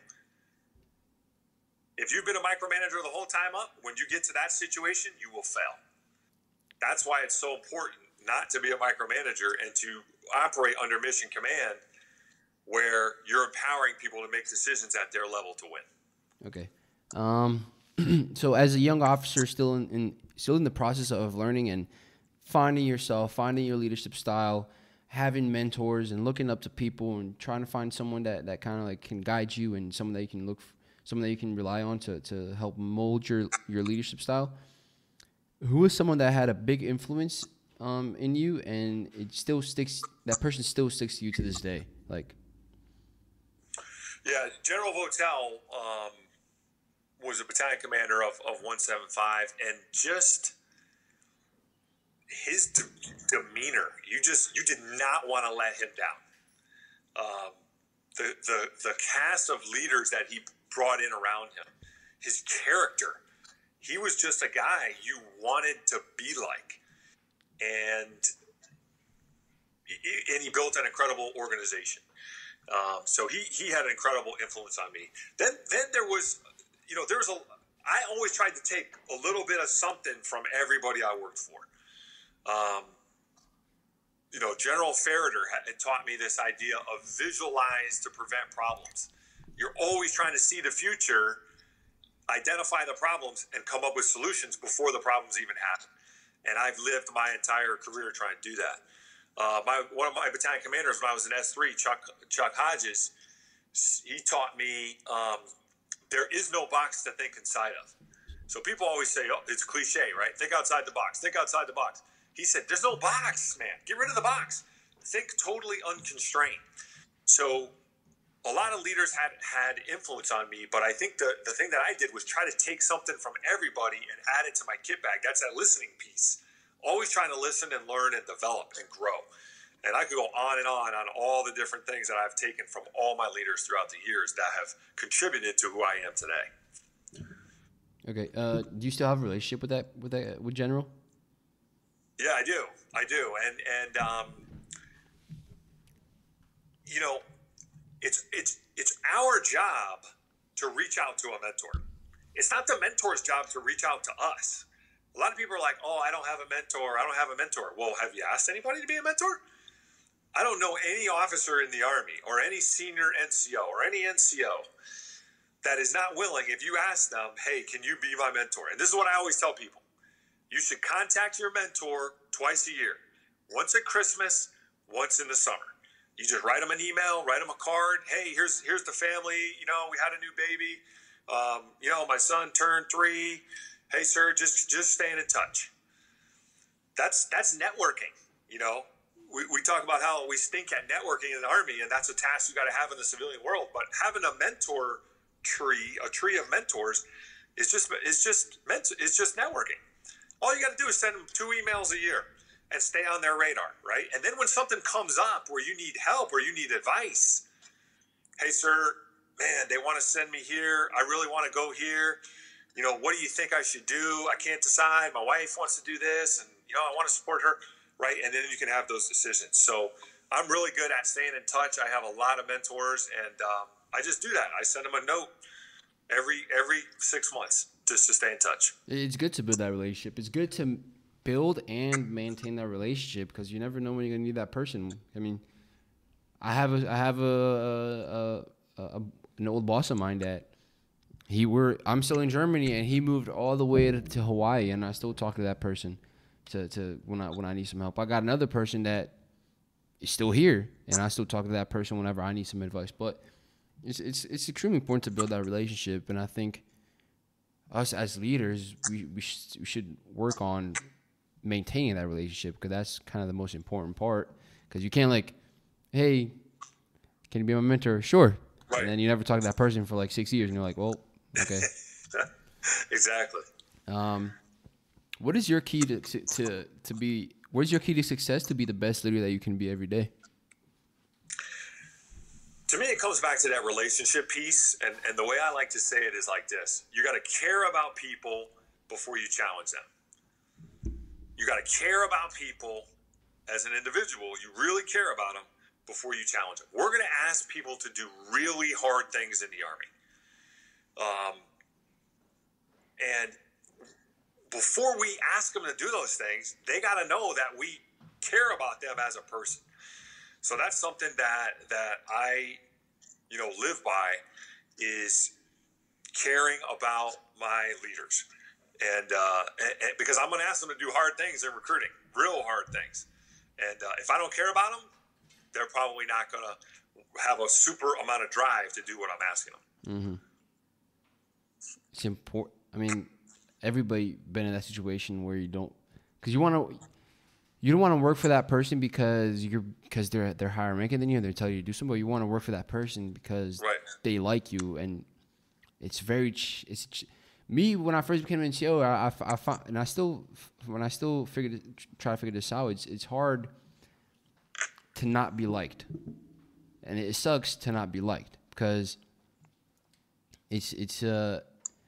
If you've been a micromanager the whole time up, when you get to that situation, you will fail. That's why it's so important not to be a micromanager and to operate under Mission Command, where you're empowering people to make decisions at their level to win. okay. Um, so as a young officer, still in, in still in the process of learning and finding yourself, finding your leadership style, having mentors and looking up to people and trying to find someone that, that kind of like can guide you and someone that you can look, someone that you can rely on to, to help mold your, your leadership style. Who is someone that had a big influence um, in you and it still sticks, that person still sticks to you to this day? Like, Yeah, General Votel um, was a battalion commander of, of one seventy-five, and just his de- demeanor, you just you did not want to let him down. Um, the, the the cast of leaders that he brought in around him, his character, he was just a guy you wanted to be like, and and he built an incredible organization. Um, so he he had an incredible influence on me. Then then there was, you know, there was a. I always tried to take a little bit of something from everybody I worked for. Um, you know, General Farrader had taught me this idea of visualize to prevent problems. You're always trying to see the future, identify the problems, and come up with solutions before the problems even happen. And I've lived my entire career trying to do that. Uh, my one of my battalion commanders when I was in S three, Chuck Chuck Hodges, he taught me um, there is no box to think inside of. So people always say, oh, it's cliche, right? Think outside the box. Think outside the box. He said, there's no box, man. Get rid of the box. Think totally unconstrained. So a lot of leaders had, had influence on me, but I think the, the thing that I did was try to take something from everybody and add it to my kit bag. That's that listening piece. Always trying to listen and learn and develop and grow. And I could go on and on on all the different things that I've taken from all my leaders throughout the years that have contributed to who I am today. okay. Uh, do you still have a relationship with that, with that, with General? Yeah, I do. I do. And, and, um, you know, it's it's it's our job to reach out to a mentor. It's not the mentor's job to reach out to us. A lot of people are like, oh, I don't have a mentor. I don't have a mentor. Well, have you asked anybody to be a mentor? I don't know any officer in the Army or any senior N C O or any N C O that is not willing, if you ask them, hey, can you be my mentor? And this is what I always tell people. You should contact your mentor twice a year. Once at Christmas, once in the summer. You just write them an email, write them a card. Hey, here's here's the family. You know, we had a new baby. Um, you know, my son turned three. Hey, sir, just just staying in touch. That's that's networking. You know, we, we talk about how we stink at networking in the Army, and that's a task you got to have in the civilian world. But having a mentor tree, a tree of mentors, is just is just meant. It's just networking. All you got to do is send them two emails a year and stay on their radar, right? And then when something comes up where you need help or you need advice, hey, sir, man, they want to send me here. I really want to go here. You know, what do you think I should do? I can't decide. My wife wants to do this, and, you know, I want to support her, right? And then you can have those decisions. So I'm really good at staying in touch. I have a lot of mentors, and um, I just do that. I send them a note every every six months just to stay in touch. It's good to build that relationship. It's good to build and maintain that relationship because you never know when you're gonna need that person. I mean, I have a I have a, a, a, a an old boss of mine that he were I'm still in Germany and he moved all the way to, to Hawaii, and I still talk to that person to, to when I when I need some help. I got another person that is still here, and I still talk to that person whenever I need some advice. But it's it's it's extremely important to build that relationship, and I think us as leaders we we, sh- we should work on maintaining that relationship because that's kind of the most important part. Because you can't like, hey, can you be my mentor? Sure. Right. And then you never talk to that person for like six years, and you're like, well, okay. Exactly. Um, what is your key to to to be? What is your key to success to be the best leader that you can be every day? To me, it comes back to that relationship piece, and and the way I like to say it is like this: you got to care about people before you challenge them. You got to care about people as an individual. You really care about them before you challenge them. We're going to ask people to do really hard things in the Army. Um, and before we ask them to do those things, they got to know that we care about them as a person. So that's something that, that I, you know, live by is caring about my leaders. And, uh, and, and because I'm going to ask them to do hard things in recruiting, real hard things. And uh, if I don't care about them, they're probably not going to have a super amount of drive to do what I'm asking them. Mm-hmm. It's important. I mean, everybody been in that situation where you don't, because you want to, you don't want to work for that person because you're because they're they're higher ranking than you and they tell you to do something. But you want to work for that person because right. they like you, and it's very ch- it's ch- me when I first became an N C O. I, I, I found, and I still when I still figured try to figure this out. It's it's hard to not be liked, and it sucks to not be liked because it's it's uh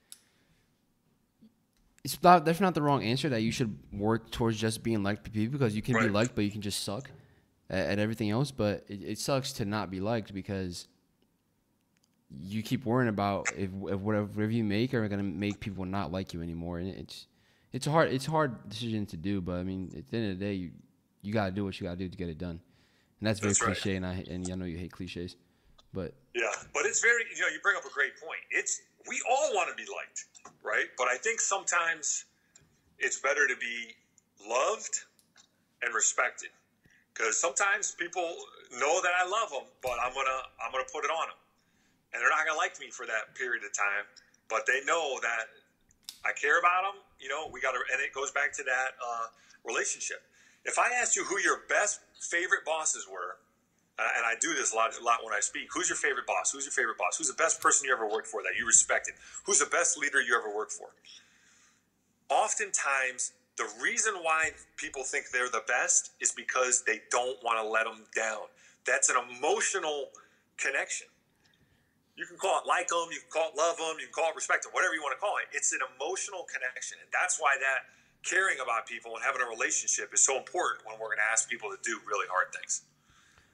it's not that's not the wrong answer that you should work towards just being liked by people because you can right. be liked but you can just suck at, at everything else. But it, it sucks to not be liked because you keep worrying about if, if whatever you make are gonna make people not like you anymore, and it's it's a hard it's a hard decision to do. But I mean, at the end of the day, you you gotta do what you gotta do to get it done. And that's very that's cliche, right. and I and I know you hate cliches, but yeah, but it's very you know you bring up a great point. It's we all want to be liked, right? But I think sometimes it's better to be loved and respected because sometimes people know that I love them, but I'm gonna I'm gonna put it on them, and they're not gonna like me for that period of time. But they know that I care about them. You know, we got to, and it goes back to that uh, relationship. If I asked you who your best favorite bosses were, and I do this a lot, a lot when I speak, who's your favorite boss? Who's your favorite boss? Who's the best person you ever worked for that you respected? Who's the best leader you ever worked for? Oftentimes, the reason why people think they're the best is because they don't want to let them down. That's an emotional connection. You can call it like them, you can call it love them, you can call it respect them, whatever you want to call it. It's an emotional connection, and that's why that caring about people and having a relationship is so important when we're going to ask people to do really hard things.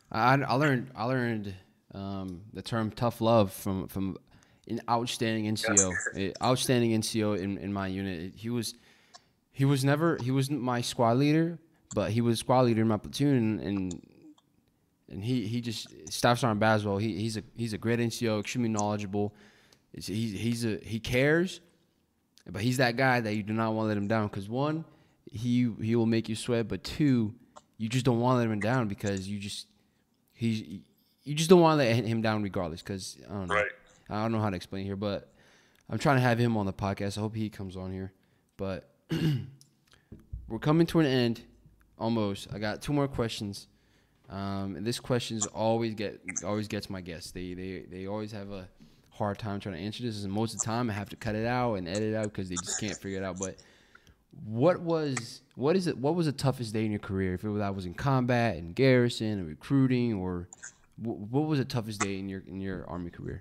I I learned I learned um, the term tough love from from an outstanding N C O, a outstanding N C O in, in my unit. He was he was never he wasn't my squad leader, but he was squad leader in my platoon, and and he, he just staff sergeant Baswell. He he's a he's a great N C O, extremely knowledgeable. It's, he's he's a he cares, but he's that guy that you do not want to let him down, because one, he he will make you sweat, but two, you just don't want to let him down because you just he's you just don't want to let him down regardless. Because I don't know, Right. I don't know how to explain here, but I'm trying to have him on the podcast. I hope he comes on here, but we're coming to an end almost. I got two more questions. Um, and this question's always get always gets my guests. They they they always have a hard time trying to answer this, and most of the time I have to cut it out and edit it out because they just can't figure it out. But what was what is it? What was the toughest day in your career? If it was, I was in combat, in garrison, or recruiting, or what, what was the toughest day in your in your Army career?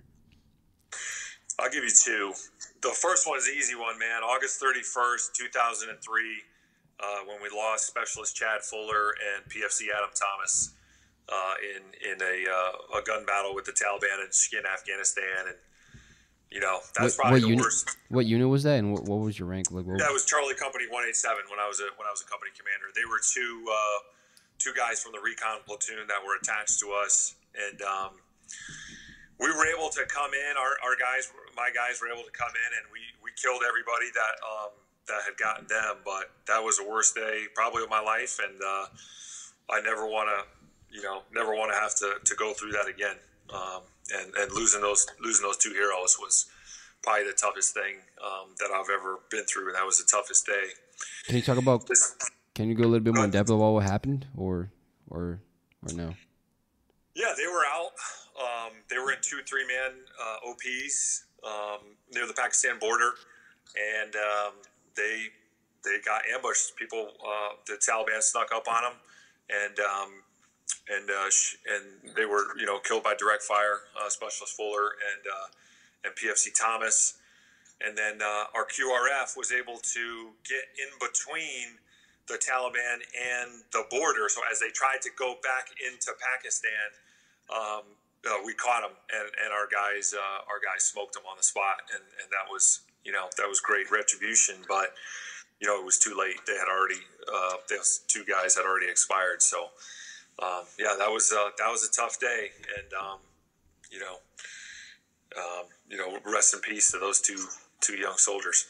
I'll give you two. The first one is the easy one, man. August thirty-first, two thousand three, uh, when we lost Specialist Chad Fuller and P F C Adam Thomas uh, in in a uh, a gun battle with the Taliban in Afghanistan, and you know that's what, probably what the unit, worst. What unit was that, and what, what was your rank? Like, what That was Charlie Company one eighty-seven when I was a when I was a company commander. They were two uh, two guys from the recon platoon that were attached to us, and um, we were able to come in. Our, our guys, my guys, were able to come in, and we, we killed everybody that um, that had gotten them. But that was the worst day probably of my life, and uh, I never want to, you know, never want to have to, to go through that again. Um, and and losing those losing those two heroes was probably the toughest thing um, that I've ever been through, and that was the toughest day. Can you talk about? Can you go a little bit more in depth about what happened, or or or no? Yeah, they were out. Um, they were in two three-man uh, O Ps um, near the Pakistan border, and um, they they got ambushed. People, uh, the Taliban snuck up on them, and um, and uh, sh- and they were you know killed by direct fire. Uh, Specialist Fuller and uh, and P F C Thomas, and then uh, our Q R F was able to get in between the Taliban and the border. So as they tried to go back into Pakistan. Um, Uh, we caught them, and, and our guys, uh, our guys smoked them on the spot, and, and that was, you know, that was great retribution. But you know, it was too late. They had already, uh, those two guys had already expired. So, um, yeah, that was uh, that was a tough day, and um, you know, um, you know, rest in peace to those two two young soldiers.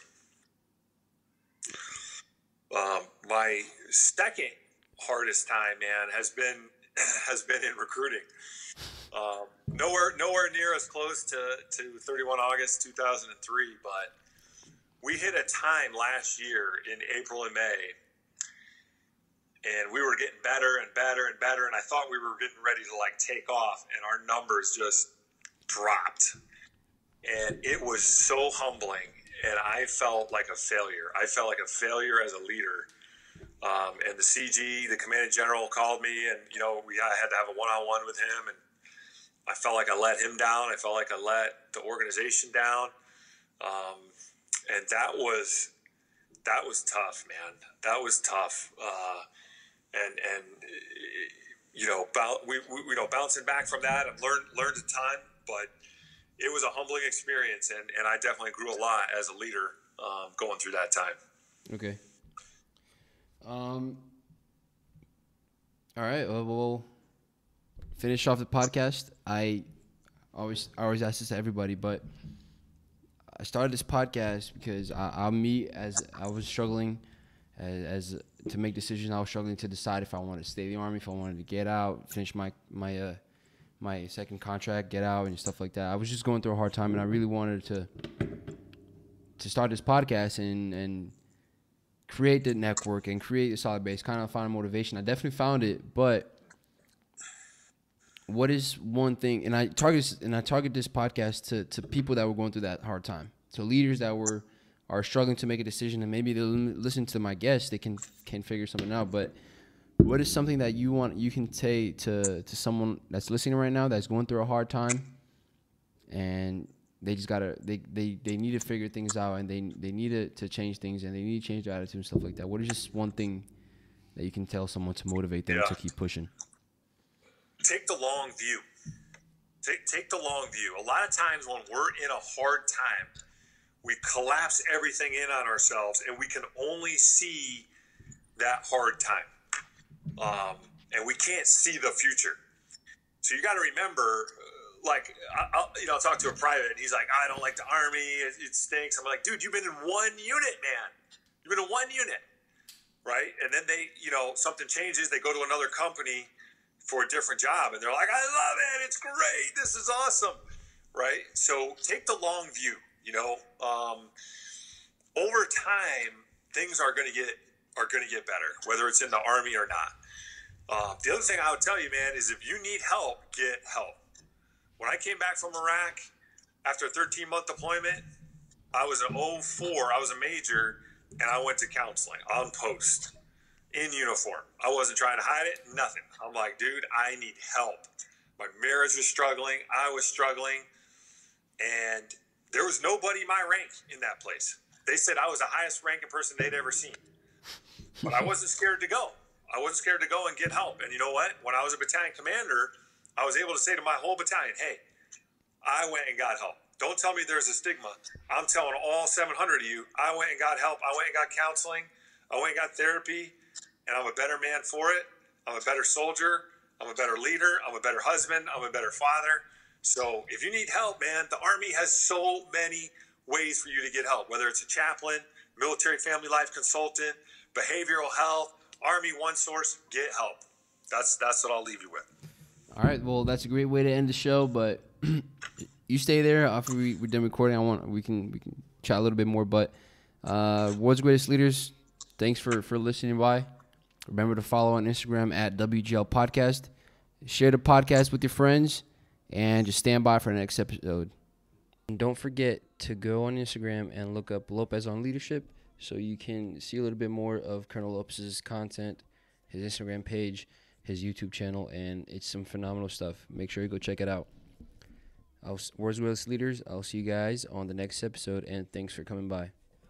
Um, my second hardest time, man, has been has been in recruiting. Um, nowhere, nowhere near as close to, to thirty-first of August two thousand three, but we hit a time last year in April and May, and we were getting better and better and better, and I thought we were getting ready to like take off, and our numbers just dropped, and it was so humbling, and I felt like a failure. I felt like a failure as a leader. Um, and the C G, the commanding general, called me, and you know we I had to have a one-on-one with him, and I felt like I let him down. I felt like I let the organization down, um, and that was that was tough, man. That was tough, uh, and and you know, we, we you know bouncing back from that, I've learned learned a ton, but it was a humbling experience, and, and I definitely grew a lot as a leader um, going through that time. Okay. Um. All right. Well, we'll finish off the podcast. I always I always ask this to everybody, but I started this podcast because I, I me as I was struggling as, as to make decisions. I was struggling to decide if I wanted to stay in the Army, if I wanted to get out, finish my my uh, my second contract, get out, and stuff like that. I was just going through a hard time, and I really wanted to to start this podcast and and. create the network and create a solid base, kind of find motivation. I definitely found it, but what is one thing, and I target and I target this podcast to, to people that were going through that hard time, to leaders that were are struggling to make a decision, and maybe they'll listen to my guests, they can can figure something out. But what is something that you want you can say to to someone that's listening right now that's going through a hard time, and they just gotta they, they, they need to figure things out, and they they need to, to change things, and they need to change their attitude and stuff like that. What is just one thing that you can tell someone to motivate them Yeah. to keep pushing? take the long view. Take, take the long view. A lot of times when we're in a hard time, we collapse everything in on ourselves, and we can only see that hard time. Um, and we can't see the future. So you got to remember, like, I'll, you know, I'll talk to a private, and he's like, I don't like the Army. It, it stinks. I'm like, dude, you've been in one unit, man. You've been in one unit, right? And then they, you know, something changes. They go to another company for a different job, and they're like, I love it. It's great. This is awesome, right? So take the long view. You know, um, over time, things are going to get are going to get better, whether it's in the Army or not. Uh, the other thing I would tell you, man, is if you need help, get help. When I came back from Iraq after a thirteen-month deployment, I was an oh four. I was a major, and I went to counseling on post in uniform. I wasn't trying to hide it, nothing. I'm like, dude, I need help. My marriage was struggling. I was struggling, and there was nobody my rank in that place. They said I was the highest ranking person they'd ever seen. But I wasn't scared to go. I wasn't scared to go and get help. And you know what? When I was a battalion commander, I was able to say to my whole battalion, hey, I went and got help. Don't tell me there's a stigma. I'm telling all seven hundred of you, I went and got help. I went and got counseling. I went and got therapy. And I'm a better man for it. I'm a better soldier. I'm a better leader. I'm a better husband. I'm a better father. So if you need help, man, the Army has so many ways for you to get help, whether it's a chaplain, military family life consultant, behavioral health, Army One Source, get help. That's that's what I'll leave you with. All right, well, that's a great way to end the show, but you stay there. After we, we're done recording, I want we can we can chat a little bit more, but uh, World's Greatest Leaders, thanks for, for listening by. Remember to follow on Instagram at W G L Podcast. Share the podcast with your friends. And just stand by for the next episode. And don't forget to go on Instagram and look up Lopez on Leadership so you can see a little bit more of Colonel Lopez's content, his Instagram page, his YouTube channel, and it's some phenomenal stuff. Make sure you go check it out. I'll, World's Greatest Leaders, I'll see you guys on the next episode, and thanks for coming by.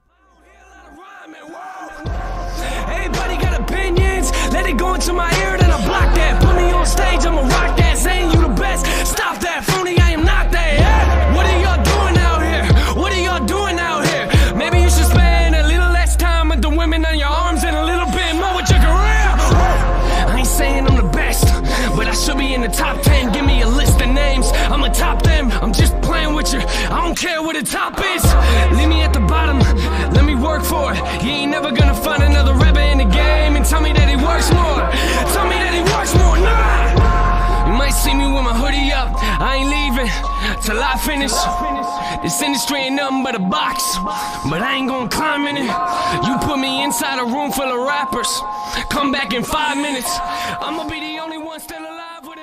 Everybody got opinions, let it go into my ear, then I block that. Put me on stage, I'ma rock that. Saying you the best, stop that, phony, I am not that. Yeah. What are y'all doing out here? What are y'all doing out here? Maybe you should spend a little less time with the women on your arms and a little bit more with your career. I ain't saying I'm the best, but I should be in the top ten. Give me a list of names, I'ma top them. I'm just playing with you, I don't care what the top is. Leave me at the bottom, let me work for it. You ain't never gonna find another rapper in the game and tell me that he works more. Tell me that he works more, nah. You might see me with my hoodie up, I ain't leaving till I finish. This industry ain't nothing but a box, but I ain't gonna climb in it. You put me inside a room full of rappers, come back in five minutes, I'ma be the only one still alive with